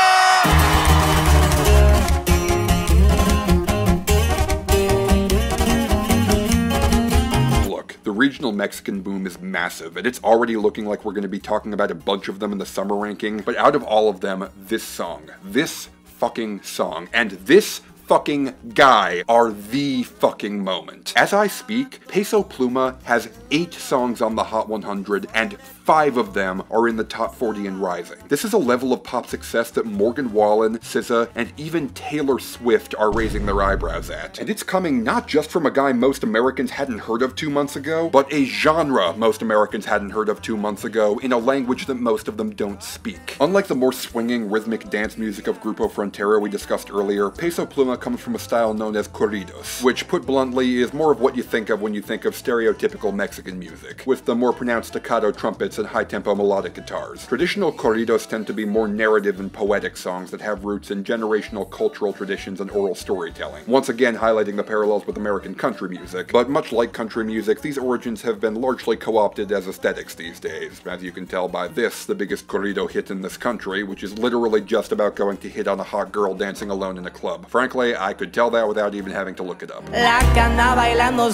Look, the regional Mexican boom is massive, and it's already looking like we're going to be talking about a bunch of them in the summer ranking, but out of all of them, this fucking song, and this fucking guy are the fucking moment. As I speak, Peso Pluma has 8 songs on the Hot 100, and 5 of them are in the top 40 and rising. This is a level of pop success that Morgan Wallen, SZA, and even Taylor Swift are raising their eyebrows at. And it's coming not just from a guy most Americans hadn't heard of 2 months ago, but a genre most Americans hadn't heard of 2 months ago in a language that most of them don't speak. Unlike the more swinging, rhythmic dance music of Grupo Frontera we discussed earlier, Peso Pluma comes from a style known as corridos, which, put bluntly, is more of what you think of when you think of stereotypical Mexican music, with the more pronounced staccato trumpets and high-tempo melodic guitars. Traditional corridos tend to be more narrative and poetic songs that have roots in generational cultural traditions and oral storytelling, once again highlighting the parallels with American country music. But much like country music, these origins have been largely co-opted as aesthetics these days, as you can tell by this, the biggest corrido hit in this country, which is literally just about going to hit on a hot girl dancing alone in a club. Frankly, I could tell that without even having to look it up. La que anda bailando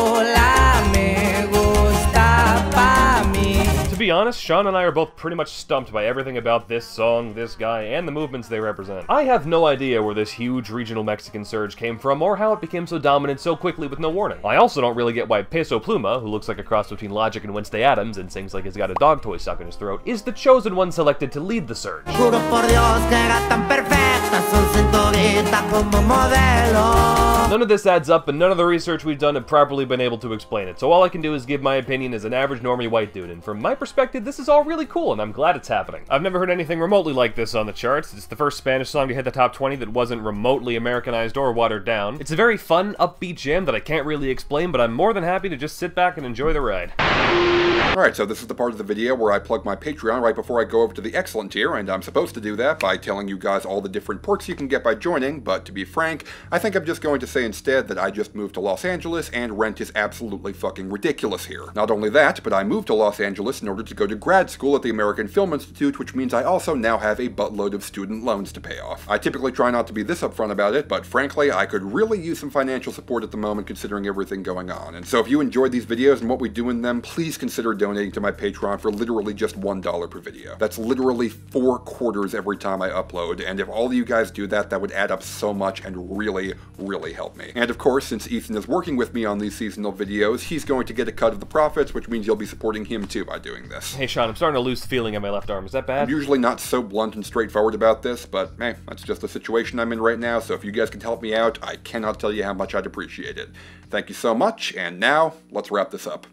sola me gusta pa' mí. To be honest, Sean and I are both pretty much stumped by everything about this song, this guy, and the movements they represent. I have no idea where this huge regional Mexican surge came from, or how it became so dominant so quickly with no warning. I also don't really get why Peso Pluma, who looks like a cross between Logic and Wednesday Addams and sings like he's got a dog toy stuck in his throat, is the chosen one selected to lead the surge. Juro por Dios que era tan perfecta, su cinturita como modelo. None of this adds up, and none of the research we've done have properly been able to explain it, so all I can do is give my opinion as an average normie white dude, and from my perspective, this is all really cool, and I'm glad it's happening. I've never heard anything remotely like this on the charts. It's the first Spanish song to hit the top 20 that wasn't remotely Americanized or watered down. It's a very fun, upbeat jam that I can't really explain, but I'm more than happy to just sit back and enjoy the ride. Alright, so this is the part of the video where I plug my Patreon right before I go over to the excellent tier, and I'm supposed to do that by telling you guys all the different perks you can get by joining, but to be frank, I think I'm just going to say instead that I just moved to Los Angeles and rent is absolutely fucking ridiculous here. Not only that, but I moved to Los Angeles in order to go to grad school at the American Film Institute, which means I also now have a buttload of student loans to pay off. I typically try not to be this upfront about it, but frankly, I could really use some financial support at the moment considering everything going on. And so if you enjoyed these videos and what we do in them, please consider donating to my Patreon for literally just $1 per video. That's literally 4 quarters every time I upload, and if all of you guys do that, that would add up so much and really, really help me. And of course, since Ethan is working with me on these seasonal videos, he's going to get a cut of the profits, which means you'll be supporting him too by doing this. Hey Sean, I'm starting to lose feeling in my left arm. Is that bad? I'm usually not so blunt and straightforward about this, but hey, that's just the situation I'm in right now, so if you guys can help me out, I cannot tell you how much I'd appreciate it. Thank you so much, and now, let's wrap this up.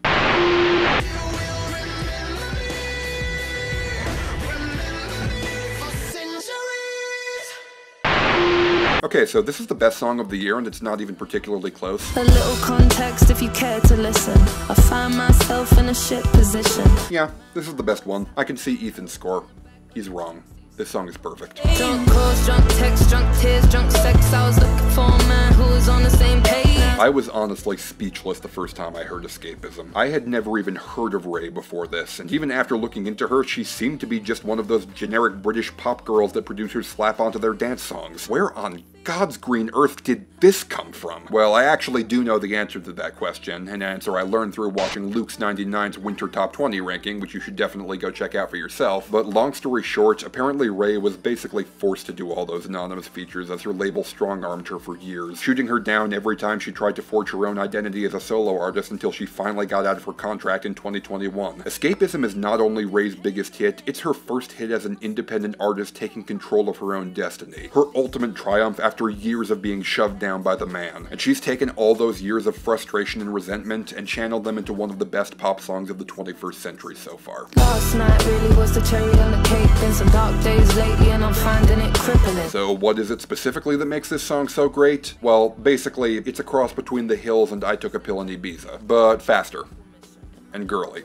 Okay, so this is the best song of the year, and it's not even particularly close. A little context if you care to listen. I find myself in a shit position. Yeah, this is the best one. I can see Ethan's score. He's wrong. This song is perfect. Drunk calls, drunk texts, drunk tears, drunk sex. I was looking for a man who was on the same page. I was honestly speechless the first time I heard Escapism. I had never even heard of Ray before this, and even after looking into her, she seemed to be just one of those generic British pop girls that producers slap onto their dance songs. Where on God's green earth did this come from? Well, I actually do know the answer to that question, an answer I learned through watching Luke's 99's Winter Top 20 ranking, which you should definitely go check out for yourself. But long story short, apparently Ray was basically forced to do all those anonymous features as her label strong-armed her for years, shooting her down every time she tried to forge her own identity as a solo artist until she finally got out of her contract in 2021. Escapism is not only Ray's biggest hit, it's her first hit as an independent artist taking control of her own destiny. Her ultimate triumph after years of being shoved down by the man. And she's taken all those years of frustration and resentment and channeled them into one of the best pop songs of the 21st century so far. Last night really was the cherry on the cake. Been some dark days lately and I'm finding it crippling. So what is it specifically that makes this song so great? Well, basically, it's a cross between The Hills and I Took a Pill in Ibiza, but faster. And girly.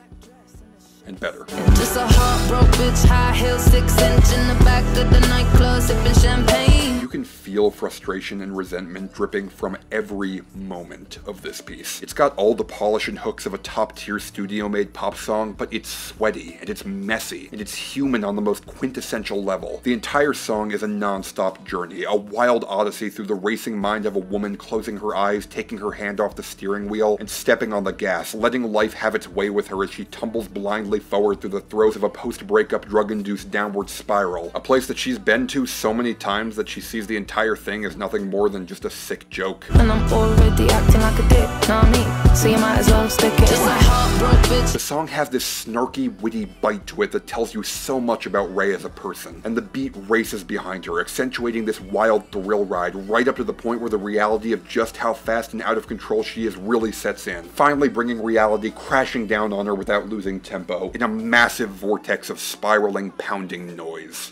And better. Just a heartbroken bitch, high heel, 6-inch in the back of the nightclub, sipping champagne. You can feel frustration and resentment dripping from every moment of this piece. It's got all the polish and hooks of a top-tier studio-made pop song, but it's sweaty, and it's messy, and it's human on the most quintessential level. The entire song is a non-stop journey, a wild odyssey through the racing mind of a woman closing her eyes, taking her hand off the steering wheel, and stepping on the gas, letting life have its way with her as she tumbles blindly forward through the throes of a post-breakup drug-induced downward spiral, a place that she's been to so many times that she sees the entire entire thing is nothing more than just a sick joke. And I'm already acting like a dick, know what I mean? So you might as well stick it. Just like heartbroken bitch. The song has this snarky, witty bite to it that tells you so much about Ray as a person, and the beat races behind her, accentuating this wild thrill ride right up to the point where the reality of just how fast and out of control she is really sets in, finally bringing reality crashing down on her without losing tempo, in a massive vortex of spiraling, pounding noise.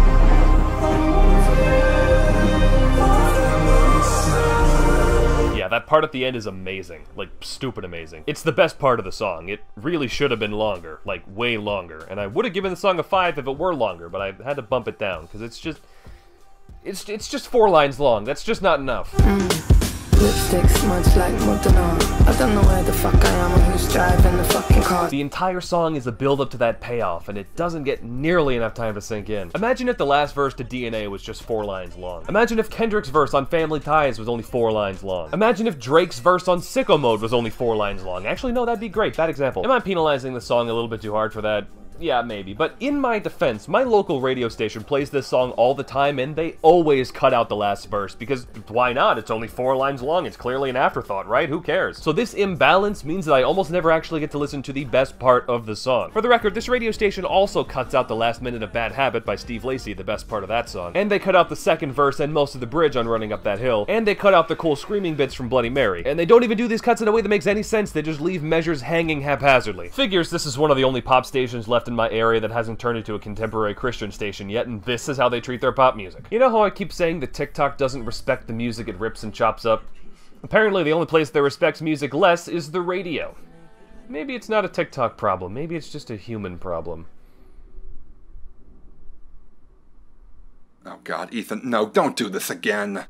Yeah, that part at the end is amazing. Like, stupid amazing. It's the best part of the song. It really should have been longer. Like, way longer. And I would have given the song a 5 if it were longer, but I had to bump it down, because it's just... It's just 4 lines long. That's just not enough. Lipstick smudged like Modena. I don't know where the fuck I am or who's driving the fucking car. The entire song is a build-up to that payoff, and it doesn't get nearly enough time to sink in. Imagine if the last verse to DNA was just 4 lines long. Imagine if Kendrick's verse on Family Ties was only 4 lines long. Imagine if Drake's verse on Sicko Mode was only 4 lines long. Actually, no, that'd be great. Bad example. Am I penalizing the song a little bit too hard for that? Yeah, maybe. But in my defense, my local radio station plays this song all the time, and they always cut out the last verse, because why not? It's only 4 lines long. It's clearly an afterthought, right? Who cares? So this imbalance means that I almost never actually get to listen to the best part of the song. For the record, this radio station also cuts out the last minute of Bad Habit by Steve Lacy, the best part of that song. And they cut out the second verse and most of the bridge on Running Up That Hill. And they cut out the cool screaming bits from Bloody Mary. And they don't even do these cuts in a way that makes any sense. They just leave measures hanging haphazardly. Figures this is one of the only pop stations left in my area that hasn't turned into a contemporary Christian station yet, and this is how they treat their pop music. You know how I keep saying that TikTok doesn't respect the music it rips and chops up? Apparently the only place that respects music less is the radio. Maybe it's not a TikTok problem, maybe it's just a human problem. Oh god, Ethan, no, don't do this again.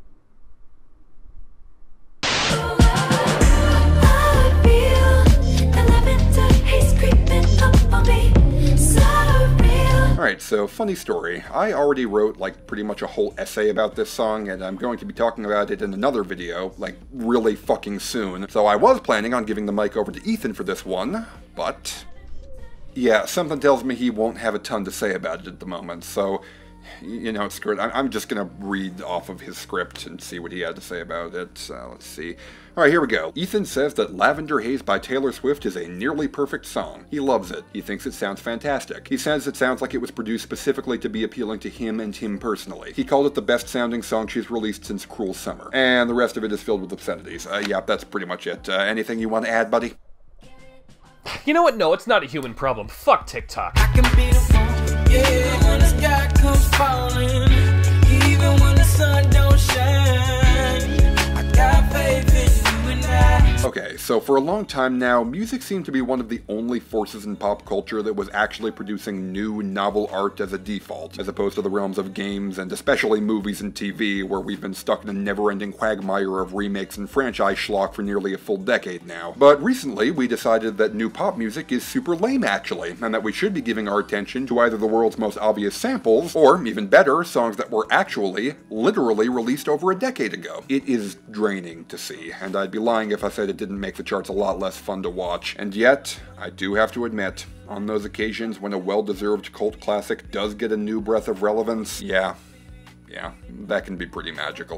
Alright, so funny story. I already wrote like pretty much a whole essay about this song, and I'm going to be talking about it in another video, like really fucking soon. So I was planning on giving the mic over to Ethan for this one, but yeah, something tells me he won't have a ton to say about it at the moment, so you know, screw it. I'm just gonna read off of his script and see what he had to say about it. Let's see. Alright, here we go. Ethan says that Lavender Haze by Taylor Swift is a nearly perfect song. He loves it. He thinks it sounds fantastic. He says it sounds like it was produced specifically to be appealing to him and him personally. He called it the best sounding song she's released since Cruel Summer. And the rest of it is filled with obscenities. Yeah, that's pretty much it. Anything you want to add, buddy? You know what? No, it's not a human problem. Fuck TikTok. I can be the one, yeah, when the sky comes falling, even when the sun don't shine. I got faith in you and I. Okay, so for a long time now, music seemed to be one of the only forces in pop culture that was actually producing new, novel art as a default, as opposed to the realms of games and especially movies and TV, where we've been stuck in a never-ending quagmire of remakes and franchise schlock for nearly a full decade now. But recently, we decided that new pop music is super lame actually, and that we should be giving our attention to either the world's most obvious samples, or, even better, songs that were actually, literally released over a decade ago. It is draining to see, and I'd be lying if I said it didn't make the charts a lot less fun to watch. And yet, I do have to admit, on those occasions when a well-deserved cult classic does get a new breath of relevance, yeah, that can be pretty magical.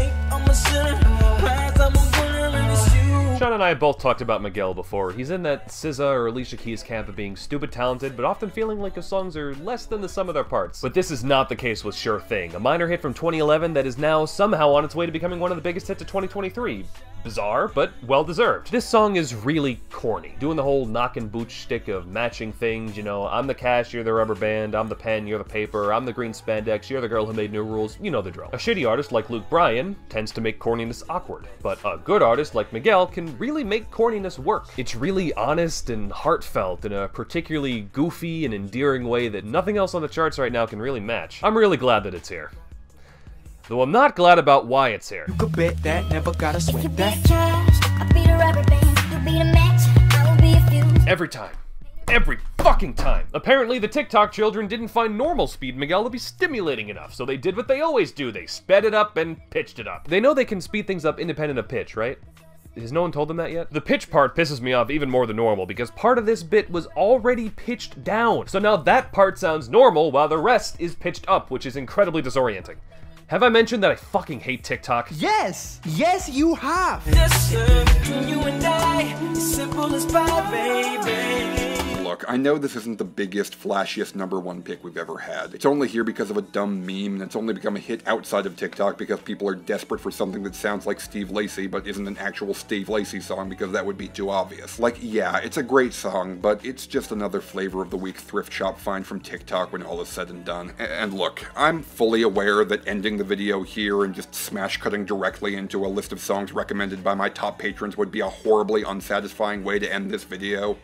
Sean and I both talked about Miguel before. He's in that SZA or Alicia Keys camp of being stupid talented, but often feeling like his songs are less than the sum of their parts. But this is not the case with Sure Thing, a minor hit from 2011 that is now somehow on its way to becoming one of the biggest hits of 2023. Bizarre, but well-deserved. This song is really corny, doing the whole knock and boot shtick of matching things, you know, I'm the cash, you're the rubber band, I'm the pen, you're the paper, I'm the green spandex, you're the girl who made new rules, you know the drill. A shitty artist like Luke Bryan tends to make corniness awkward, but a good artist like Miguel can really make corniness work. It's really honest and heartfelt in a particularly goofy and endearing way that nothing else on the charts right now can really match. I'm really glad that it's here. Though I'm not glad about why it's here. You could bet that, never gotta If you sweat be that. the cash, I'll be the rubber band. You be the match, I will be a fuse. Every time. Every fucking time. Apparently the TikTok children didn't find normal speed Miguel to be stimulating enough, so they did what they always do. They sped it up and pitched it up. They know they can speed things up independent of pitch, right? Has no one told them that yet? The pitch part pisses me off even more than normal, because part of this bit was already pitched down. So now that part sounds normal, while the rest is pitched up, which is incredibly disorienting. Have I mentioned that I fucking hate TikTok? Yes! Yes, you have! Yes, sir. You and I, simple as pie, baby. Look, I know this isn't the biggest, flashiest #1 pick we've ever had. It's only here because of a dumb meme, and it's only become a hit outside of TikTok because people are desperate for something that sounds like Steve Lacy but isn't an actual Steve Lacy song because that would be too obvious. Like, yeah, it's a great song, but it's just another flavor of the week thrift shop find from TikTok when all is said and done. And look, I'm fully aware that ending the video here and just smash cutting directly into a list of songs recommended by my top patrons would be a horribly unsatisfying way to end this video.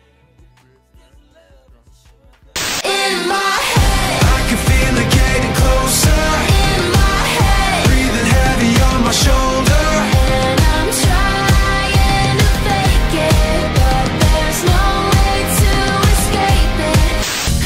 In my head, I can feel it getting closer. In my head, breathing heavy on my shoulder. And I'm trying to fake it, but there's no way to escape it.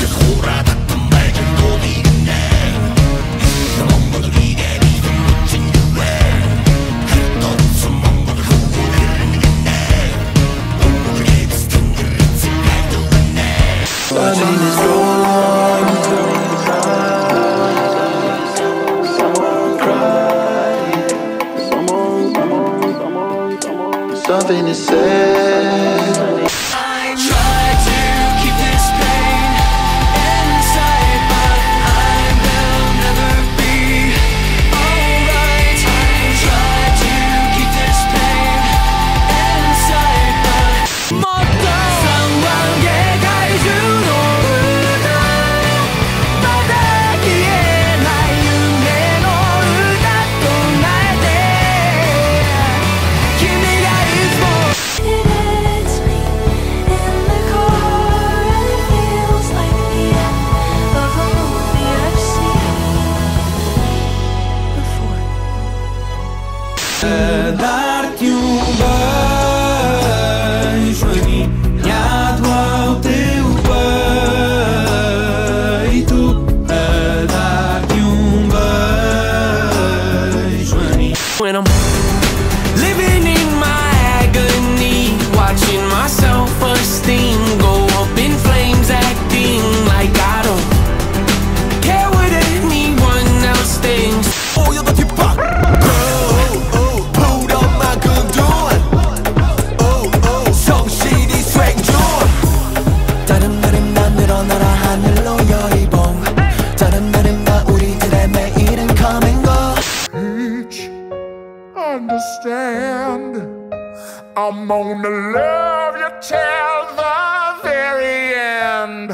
Something to say. I try to keep this pain inside, but I will never be alright. I try to keep this pain inside, but 못도 상황에 가이주노 바닥위에 나夢の歌となって君が It hits me in the car and it feels like the end of a movie I've seen before. Dar-te beijo, aninhado ao teu peito. Dar-te beijo, aninhado. When I'm living in my agony, watching my self-esteem go up in flames, acting like I don't care what anyone else thinks. Oh, you're the tip-top. Put on my gun, oh, 성실히 swag 중. 다른 말은 만들어 나라 하늘로 여의봉. 다른 말은 나 우리들의 매일은 come and go. Peach, understand, I'm gonna love you till the very end.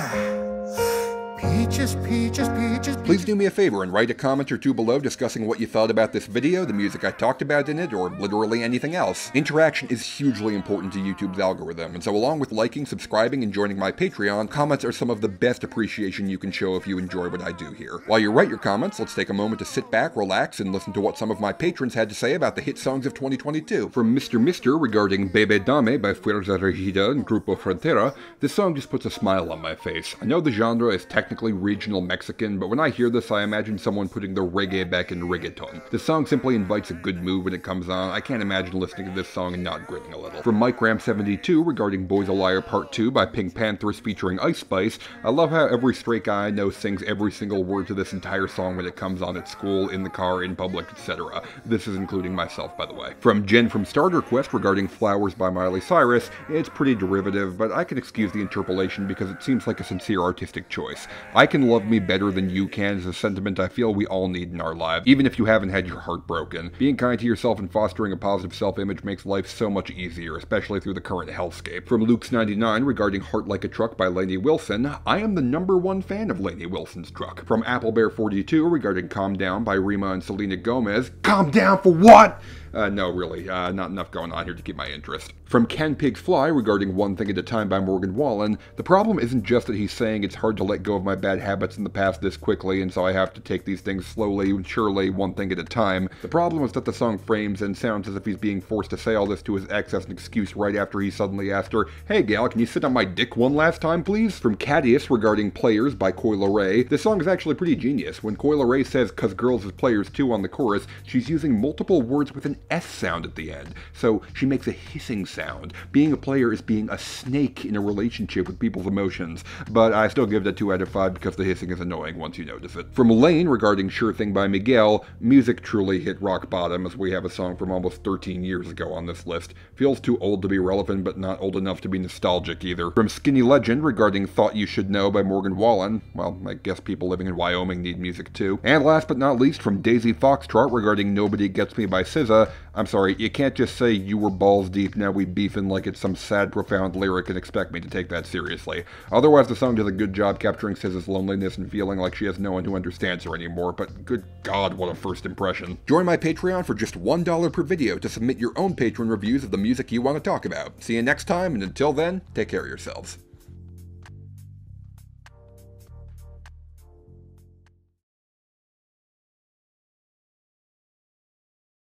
Peaches, peaches, peaches, Please do me a favor and write a comment or two below discussing what you thought about this video, the music I talked about in it, or literally anything else. Interaction is hugely important to YouTube's algorithm, and so along with liking, subscribing, and joining my Patreon, comments are some of the best appreciation you can show if you enjoy what I do here. While you write your comments, let's take a moment to sit back, relax, and listen to what some of my patrons had to say about the hit songs of 2022. From Mr. Mister regarding Bebe Dame by Fuerza Regida and Grupo Frontera, this song just puts a smile on my face. I know the genre is technically regional Mexican, but when I hear this, I imagine someone putting the reggae back in reggaeton. The song simply invites a good mood when it comes on. I can't imagine listening to this song and not grinning a little. From Mike Ram 72 regarding Boys a Liar Part 2 by Pink Panthers featuring Ice Spice, I love how every straight guy I know sings every single word to this entire song when it comes on at school, in the car, in public, etc. This is including myself, by the way. From Jen from Starter Quest regarding Flowers by Miley Cyrus, it's pretty derivative, but I can excuse the interpolation because it seems like a sincere artistic choice. I Can Love Me Better Than You Can is a sentiment I feel we all need in our lives, even if you haven't had your heart broken. Being kind to yourself and fostering a positive self-image makes life so much easier, especially through the current hellscape. From Luke's99 regarding Heart Like a Truck by Lainey Wilson, I am the #1 fan of Lainey Wilson's truck. From Applebear42 regarding Calm Down by Rima and Selena Gomez, calm down for what? No, really, not enough going on here to keep my interest. From Can Pigs Fly regarding One Thing at a Time by Morgan Wallen, the problem isn't just that he's saying it's hard to let go of my bad habits in the past this quickly, and so I have to take these things slowly and surely, one thing at a time. The problem is that the song frames and sounds as if he's being forced to say all this to his ex as an excuse right after he suddenly asked her, "Hey gal, can you sit on my dick one last time, please?" From Cadius regarding Players by Coyle Ray, this song is actually pretty genius. When Coyle Ray says "'cause girls is players too" on the chorus, she's using multiple words with an S sound at the end, so she makes a hissing sound. Being a player is being a snake in a relationship with people's emotions, but I still give it a 2 out of 5 because the hissing is annoying once you notice it. From Elaine regarding Sure Thing by Miguel, music truly hit rock bottom, as we have a song from almost 13 years ago on this list. Feels too old to be relevant, but not old enough to be nostalgic either. From Skinny Legend regarding Thought You Should Know by Morgan Wallen, well, I guess people living in Wyoming need music too. And last but not least, from Daisy Foxtrot regarding Nobody Gets Me by SZA, I'm sorry, you can't just say you were balls deep, now we beefin' like it's some sad, profound lyric and expect me to take that seriously. Otherwise, the song does a good job capturing SZA's loneliness and feeling like she has no one who understands her anymore, but good God, what a first impression. Join my Patreon for just $1 per video to submit your own Patron reviews of the music you want to talk about. See you next time, and until then, take care of yourselves.